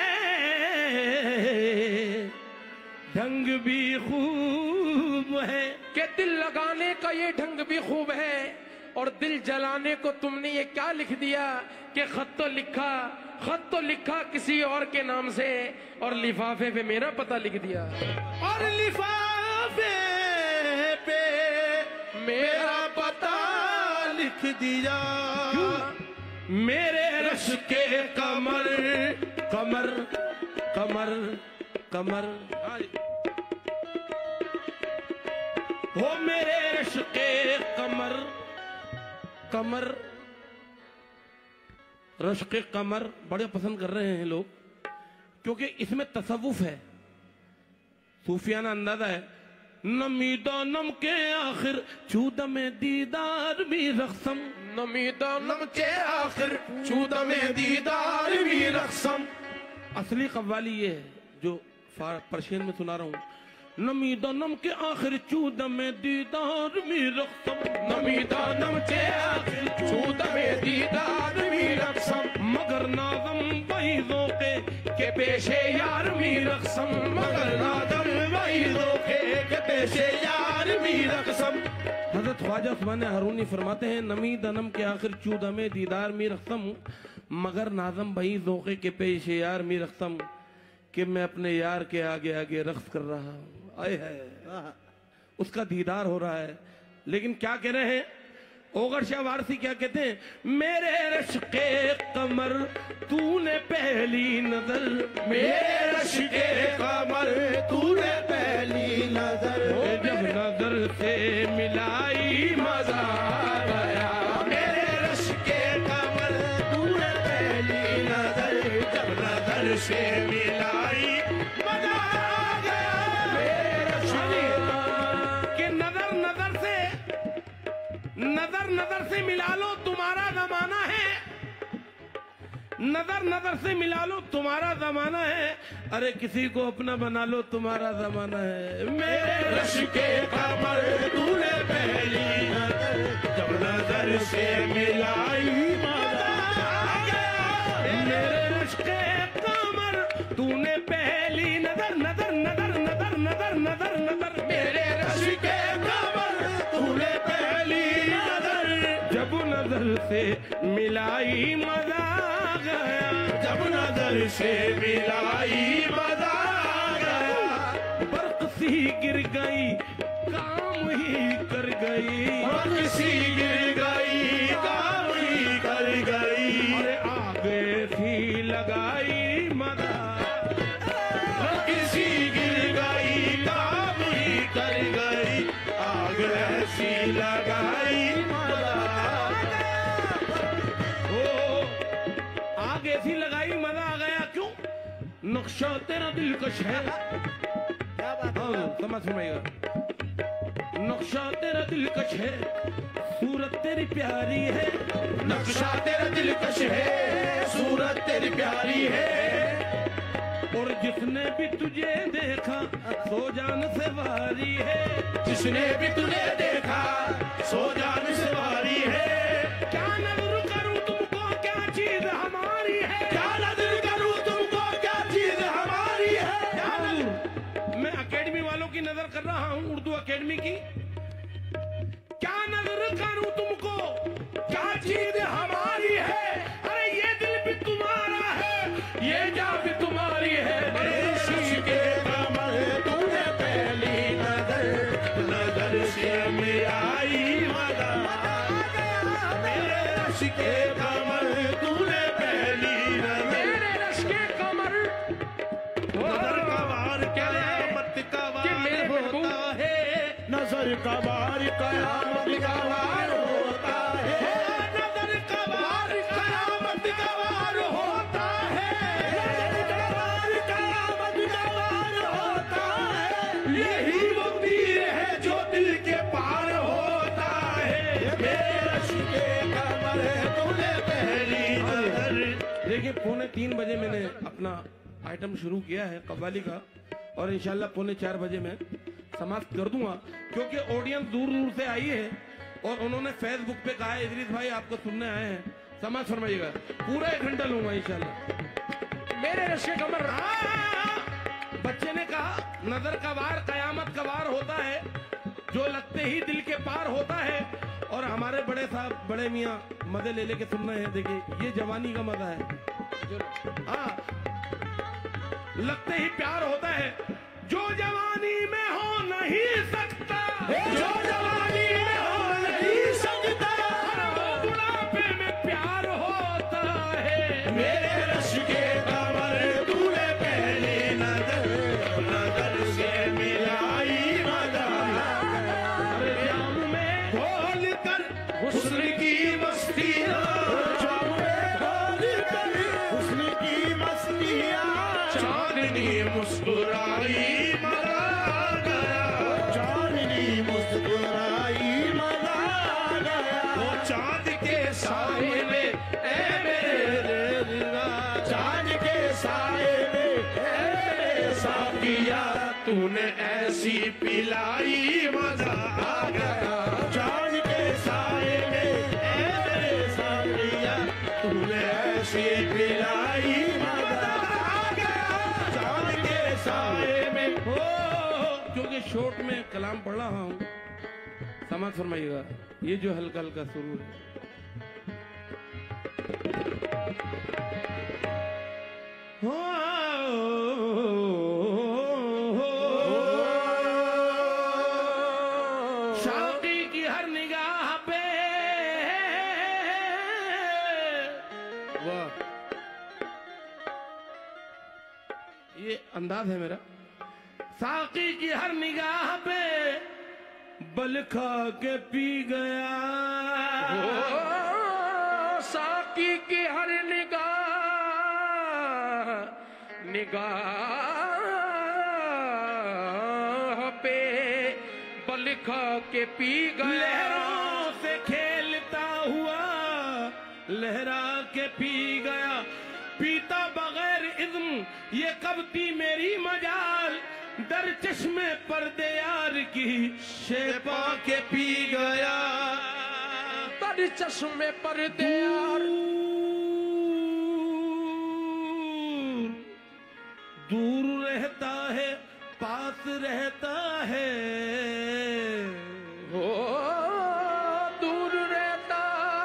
ढंग भी खूब है, कि दिल लगाने का ये ढंग भी खूब है। और दिल जलाने को तुमने ये क्या लिख दिया कि खत तो लिखा खत तो लिखा किसी और के नाम से, और लिफाफे पे मेरा पता लिख दिया। और लिफाफे पे मेरा पता लिख दिया। मेरे रश के कमर कमर कमर कमर हो, मेरे रश के कमर कमर रश के कमर बड़े पसंद कर रहे हैं लोग, क्योंकि इसमें तसव्वुफ है, सूफियाना अंदाजा है। नमीदा नम के आखिर चूदा में दीदार भी रखसम, नमीदा नम के आखिर चूदा में दीदार भी रखसम। असली कव्वाली ये है जो पर्शियन में सुना रहा हूं। नमीदा नम के आखिर चूदा में दीदार भी रखसम, नमीदा नम के आखिर चूदा में दीदार भी रखसम। मगर नाज़म वहीदों के के पेशे यार भी रखसम, मगर नाज़म वहीदों के के पेशे यार भी रखसम। हजरत ख्वाजा उस्मान हारूनी फरमाते हैं, नमी दनम के आखिर चूदा में दीदार मी रखसम, मगर नाज़म वही ज़ोक़े के पेशे यार मी रखसम, कि मैं अपने यार के आगे आगे रक्स कर रहा हूँ। आए है उसका दीदार हो रहा है। लेकिन क्या कह रहे हैं ओगर शाह वारसी, क्या कहते हैं? मेरे रश्के कमर तूने पहली नजर, मेरे रश्के कमर तूने पहली नजर, जब नजर से मिलाई मजा आ गया। मेरे रश्के कमर तूने पहली नजर, जब नजर से मिलाई मजा आ गया। मेरे रश्के कि नजर नजर से नजर नजर से मिला लो तुम्हारा जमाना है, नजर नजर से मिला लो तुम्हारा जमाना है। अरे किसी को अपना बना लो तुम्हारा जमाना है। मेरे रश्के कमर तूने पहली नजर, जब नजर से मिलाई मजा आ गया। मेरे रश्के कमर तूने पहली नजर नजर नजर नजर नजर नजर नजर, मेरे रश्के कमर तूने पहली नजर, जब नजर से मिलाई मजा आ गया। जब नजर से मिलाई मजा आ गया। बर्क सी गिर गई काम ही कर गई, बर्क सी गिर गई काम ही कर गई। अरे आगे थी लगाई मजा, बर्क सी गिर गई काम ही कर गई। आग ऐसी लगाई मजा आ गया। ओ आग ऐसी लगाई मजा आ गया। क्यों? नक्शा तेरा दिलकश है। हाँ, समझ सुनाइएगा। नक्शा तेरा दिलकश है, सूरत तेरी प्यारी है। नक्शा तेरा दिलकश है, सूरत तेरी प्यारी है। और जिसने भी तुझे देखा सो जान से वारी है, जिसने भी तुझे देखा सो जान से वारी है। क्या नजर करूं तुमको क्या चीज हमारी है, क्या नजर करूं तुमको क्या चीज हमारी है। क्या नजर, मैं एकेडमी वालों की नजर कर रहा हूं, उर्दू एकेडमी की। क्या नजर करूं तुमको क्या चीज हमारी है, अरे ये दिल भी तुम्हारा है, ये जान भी तुम्हारी है। ऋषि के कमर तूने पहली नजर, नजर से मिलाई मजा आ गया। मेरे ऋषि के कमर तूने पहली नजर, मेरे रश के कमर नजर का वार कयामत का वार होता है, नजर का वार कयामत का वार होता है, नजर का वार कयामत का वार होता है, नजर का वार कयामत का वार होता है। यही वो तीर है जो दिल के पार होता है। मेरे रश के कमर तूने पहली नजर। देखिए पौने तीन बजे मैंने अपना आइटम शुरू किया है कव्वाली का, और इंशाल्लाह पौने चार बजे मैं समाप्त कर दूंगा, क्योंकि ऑडियंस दूर दूर से आई है और उन्होंने फेसबुक पे कहा है इदरीस भाई आपको सुनने आए हैं, समाप्त फरमाइएगा। पूरा एक घंटा लूंगा इंशाल्लाह। मेरे रश के कमर। बच्चे ने कहा नजर का वार कयामत का वार होता है, जो लगते ही दिल के पार होता है। और हमारे बड़े साहब बड़े मियाँ मजे ले लेके सुन रहे हैं, देखिए ये जवानी का मजा है। हाँ, लगते ही प्यार होता है, जो जवानी में हो नहीं सकता, जो जवानी में हो नहीं सकता, वो बुढ़ापे में प्यार होता है। मेरे रश के कमर तूने पहली नजर, नजर से मिलाई मजा। अरे जाम में खोल कर हुस्न की मस्तियाँ, जाम में खोल कर हुस्न की मस्तियाँ, चांदनी मुस्कुराई मजा गया, चांदनी मुस्कुराई मजा गया। वो चांद के साए में ए मेरे दिला, चांद के साए में ए मेरे साथिया, तूने ऐसी पिलाई मजा आ गया। चांद के साए में ए मेरे साथिया, तूने ऐसी पिलाई मजा आ गया। चांद के साए में हो, क्योंकि शॉर्ट में कलाम पढ़ रहा हूँ, समाज फरमाइएगा। ये जो हल्का हल्का सुरूर है, हो, शादी की हर निगाह पे, वाह ये अंदाज है मेरा। साकी की हर निगाह पे बल खा के पी गया, ओ, साकी की हर निगाह निगाह पे बल खा के पी गया। लहरों से खेलता हुआ लहरा के पी गया, पीता बगैर इज़्म ये कब थी मेरी मजाल, दर चश्मे पर्दे यार की शेपा के पी गया। दर चश्मे पर्दे यार, दूर रहता है पास रहता है, ओ दूर रहता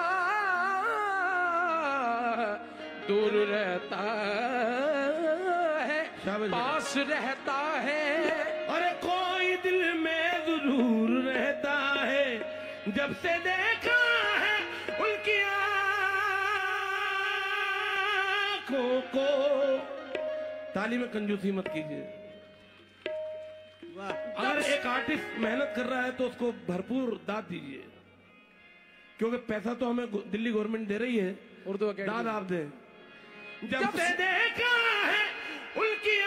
दूर रहता है, पास रहता है। अरे कोई दिल में जरूर रहता है, जब से देखा है उनकी आंखों को। ताली में कंजूसी मत कीजिए। अगर एक आर्टिस्ट मेहनत कर रहा है तो उसको भरपूर दाद दीजिए, क्योंकि पैसा तो हमें दिल्ली गवर्नमेंट दे रही है, उर्दू दाद आप दें। जब, जब से देखा है उनकी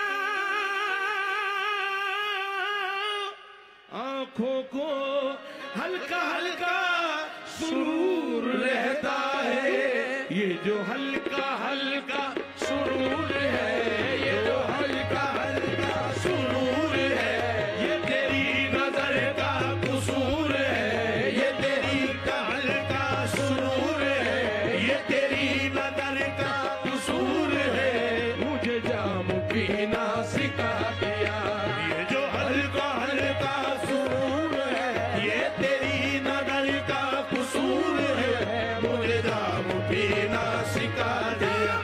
आंखों को हल्का हल्का सुरूर रहता है, ये जो हल्का हल्का सुरूर है, ये जो ये तेरी नजर का कसूर है, मुझे जाम पीना सिखा दिया। ये जो हल्का हल्का सुरूर है, ये तेरी नजर का कसूर है, मुझे जाम पीना सिखा दिया।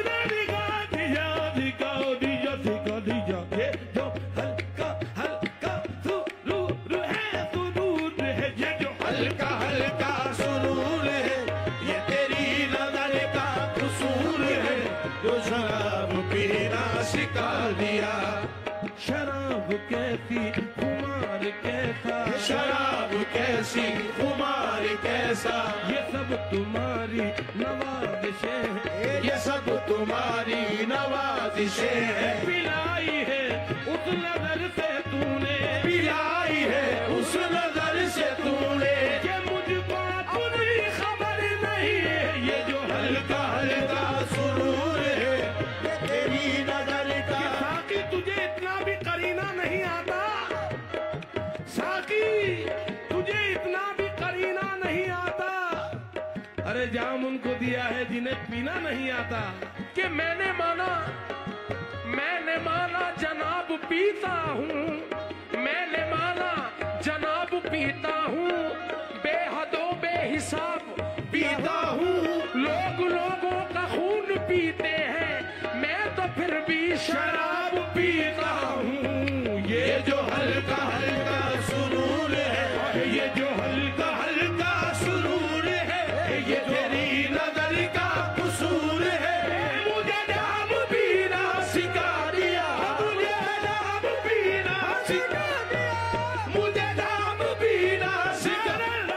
ये जो हल्का हल्का सुरूर है, सुरूर है, ये जो हल्का हल्का सुरूर है, ये तेरी नजर का कसूर है, जो शराब पीना सिखा दिया। शराब कैसी खुमार कैसा, शराब कैसी खुमार कैसा, ये सब तुम्हारी नवाज़िशें हैं, ये सब तुम्हारी नवाज़िशें हैं। पिलाई है उस नजर से तूने, पिलाई है उस नजर से तूने, ये मुझको अपनी खबर नहीं है। ये जो हल्का हल्का सुरूर है, ये तेरी नजर का। साकी तुझे इतना भी करीना नहीं आता, साकी तुझे इतना भी करीना नहीं आता। अरे जाम उनको दिया है जिन्हें पीना नहीं आता। कि मैंने माना, मैंने माना जनाब पीता हूँ, मैंने माना जनाब पीता हूँ, बेहदो बेहिसाब पीता हूँ। लोग लोगों का खून पीते हैं, मैं तो फिर भी शराब पीता हूँ। ये जो हल्का हल्का सुरूर है, ये जो हल्का हल्का सुरूर है, ये तेरी नजर का कसूर है, मुझे जाम पीना सिखा दिया। मुझे जाम पीना सिखा दिया, मुझे जाम पीना सिखा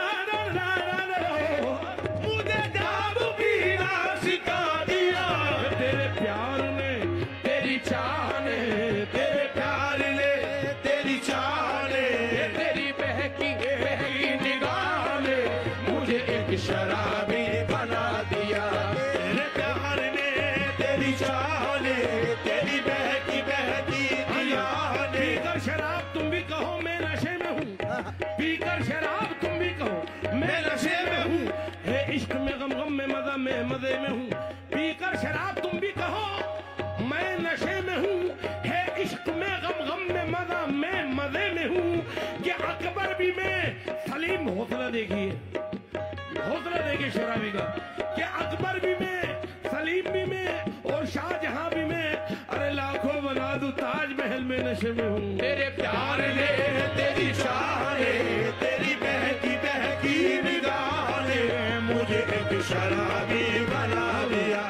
मुझे जाम पीना सिखा दिया। तेरे प्यार ने, तेरी चाह ने, तेरे प्यार ने, तेरी चाह ने, तेरी बहकी बहकी निगाह ने मुझे एक शराबी बना दिया। तेरे प्यार ने, तेरी चाह ने, तेरी बहकी बहकी निगाह ने। पीकर शराब तुम भी कहो मैं नशे में हूँ, पीकर शराब तुम भी कहो मैं नशे में हूँ। है इश्क में गम गम में मजा में मजे में हूँ, पीकर शराब तुम भी कहो मैं नशे में हूँ। है इश्क में गम गम में मजा में मजे में हूँ। कि अकबर भी में सलीम हौसला देखिए, हौसला देखिए शराबी का। कि अकबर भी में, सलीम भी में और शाहजहां भी में। अरे लाखों बना दूं ताजमहल में नशे में हूँ। तेरे प्यार ने, तेरी चाह ने, तेरी बहकी बहकी निगाह ने मुझे एक शराबी बना दिया।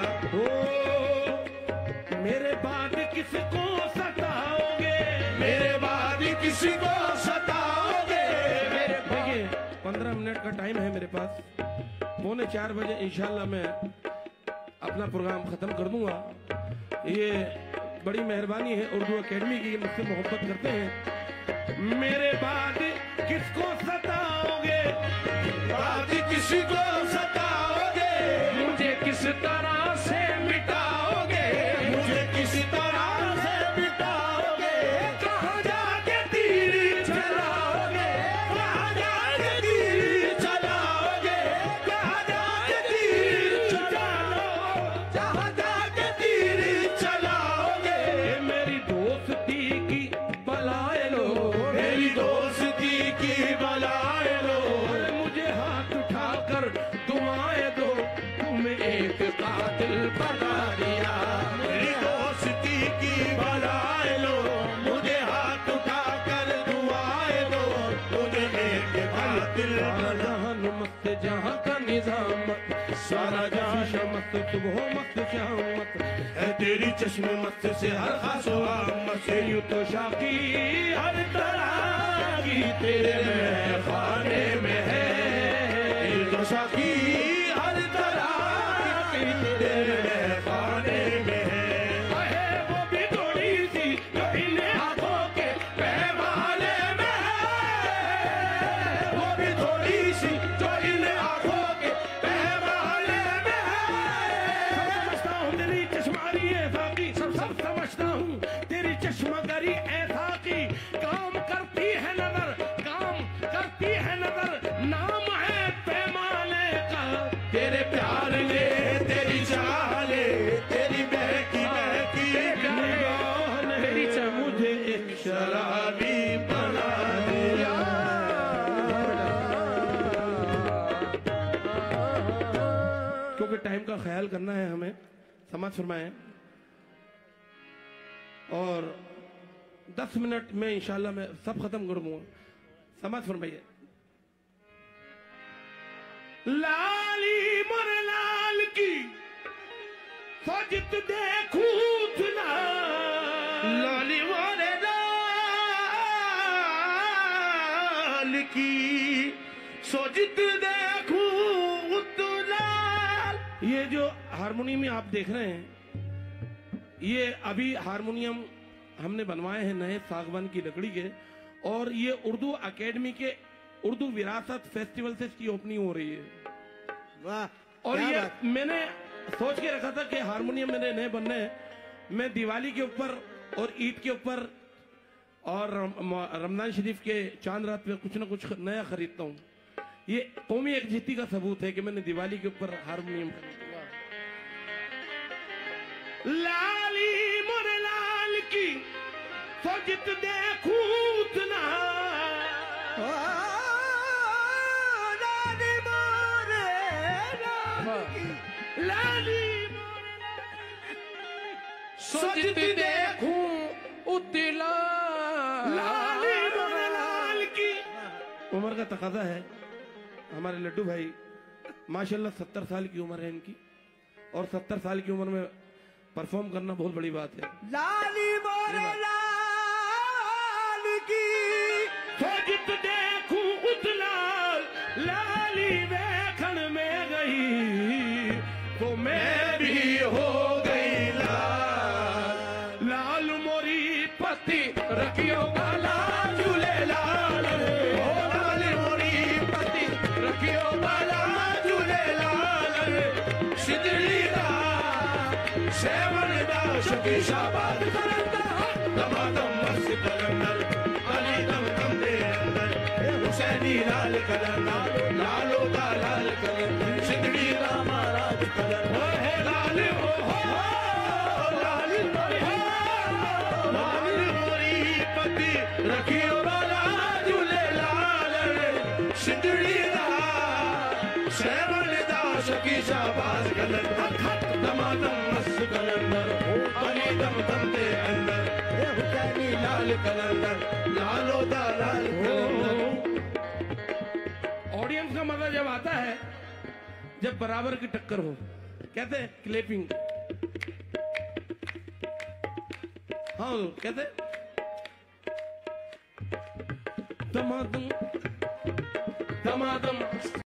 ओ मेरे बाद किसको सताओगे, मेरे बाद किसको सताओगे। मेरे भैया पंद्रह मिनट का टाइम है मेरे पास, पौने चार बजे इंशाल्लाह मैं अपना प्रोग्राम खत्म कर दूंगा। ये बड़ी मेहरबानी है उर्दू एकेडमी की, मुझसे मोहब्बत करते हैं। मेरे बाद किसको सताओगे, बाद किसको सताओगे, मुझे किस तरह से मिटाओगे, मुझे किस तरह से मिटाओगे। कहाँ जाके तीर चलाओगे, कहाँ जाके तीर चलाओगे, कहाँ जाके तीर चलाओगे, जहाँ जाके तीर चलाओगे। मेरी दोस्ती की बलाए लो, मेरी दोस्ती की बलाए लो। मुझे हाथ उठाकर दुआएं दो, तुम्हें एक कातिल बना दिया। मेरी दोस्ती की बलाए लो, मुझे हाथ उठाकर दुआएं दो, तुम्हें एक कातिल बना। मस्त जहाँ का निजाम, सारा जहाँ शमत, सुबह मस्त शाम मत है तेरी चश्मे मस्त से हर खासो मत से। यूं तो शाकी हर तरह की तेरे खाने में है, यूं तो शाकी हर तरह की तेरे खाने में है। वो भी थोड़ी सी जो इन आंखों के पैमाने में है, वो भी थोड़ी सी जो इन आंखों के पैमाने में है। समझता हूँ तेरी चश्मारी ऐसा की, सब सब समझता हूँ तेरी चश्मगरी ऐसा की। काम करती है नजर, काम करती है नजर, नाम है पैमाने का। तेरे प्यार ने टाइम का ख्याल करना है हमें, समझ फरमाएं। और दस मिनट में इंशाल्लाह मैं सब खत्म कर दूंगा, समझ फरमाइए। लाली मोर लाल की सजत देखूं ना, लाली मोर लाल की सजत देखूं लाल। ये जो हारमोनियम आप देख रहे हैं, ये अभी हारमोनियम हमने बनवाए हैं नए सागवान की लकड़ी के, और ये उर्दू एकेडमी के उर्दू विरासत फेस्टिवल से इसकी ओपनिंग हो रही है। वाह। और ये मैंने सोच के रखा था कि हारमोनियम मेरे नए बनने हैं, मैं दिवाली के ऊपर और ईद के ऊपर और रमजान शरीफ के चांद रात पे कुछ ना कुछ नया खरीदता हूँ। ये कौमी एकजुटता का सबूत है कि मैंने दिवाली के ऊपर हारमोनियम खरीदा। लाली मोर लाल की सजत देखूं ना, लाली मोर लाली सजत देखूं उतला, लाली मोर लाल की। उम्र का तकाजा है, हमारे लड्डू भाई माशाल्लाह सत्तर साल की उम्र है इनकी, और सत्तर साल की उम्र में परफॉर्म करना बहुत बड़ी बात है। लाली मोर लाल की सजत देखूं उतलाल, लाली देखण में गई तो मैं भी हो गई लाल। लाल मोरी पति रखियो बाला झूले लाल, लाल मोरी पति रखियो बाला झूले लाल। सिद्धड़ी दा सेवन दा शकी शाबाद करंदा, दमादम मस्त कलंदर अली दम दम दे अंदर, हुसैनी लाल कलंदर लालो दा लाल कलंदर, सिद्धड़ी दा महाराज कलंदर है लाल हो लाल लाल मोरी पति रखियो बाला झूले लाल। सिद्धड़ी दा सेवन दा शकी शाबाद कलंदर, दमादम मस्त कलंदर अली दम दम दे अंदर, हुसैनी लाल कलंदर लालो दा लाल कलंदर। ऑडियंस का मजा जब आता है जब बराबर की टक्कर हो, कहते हैं क्लैपिंग। हाँ कहते दमादम दमादम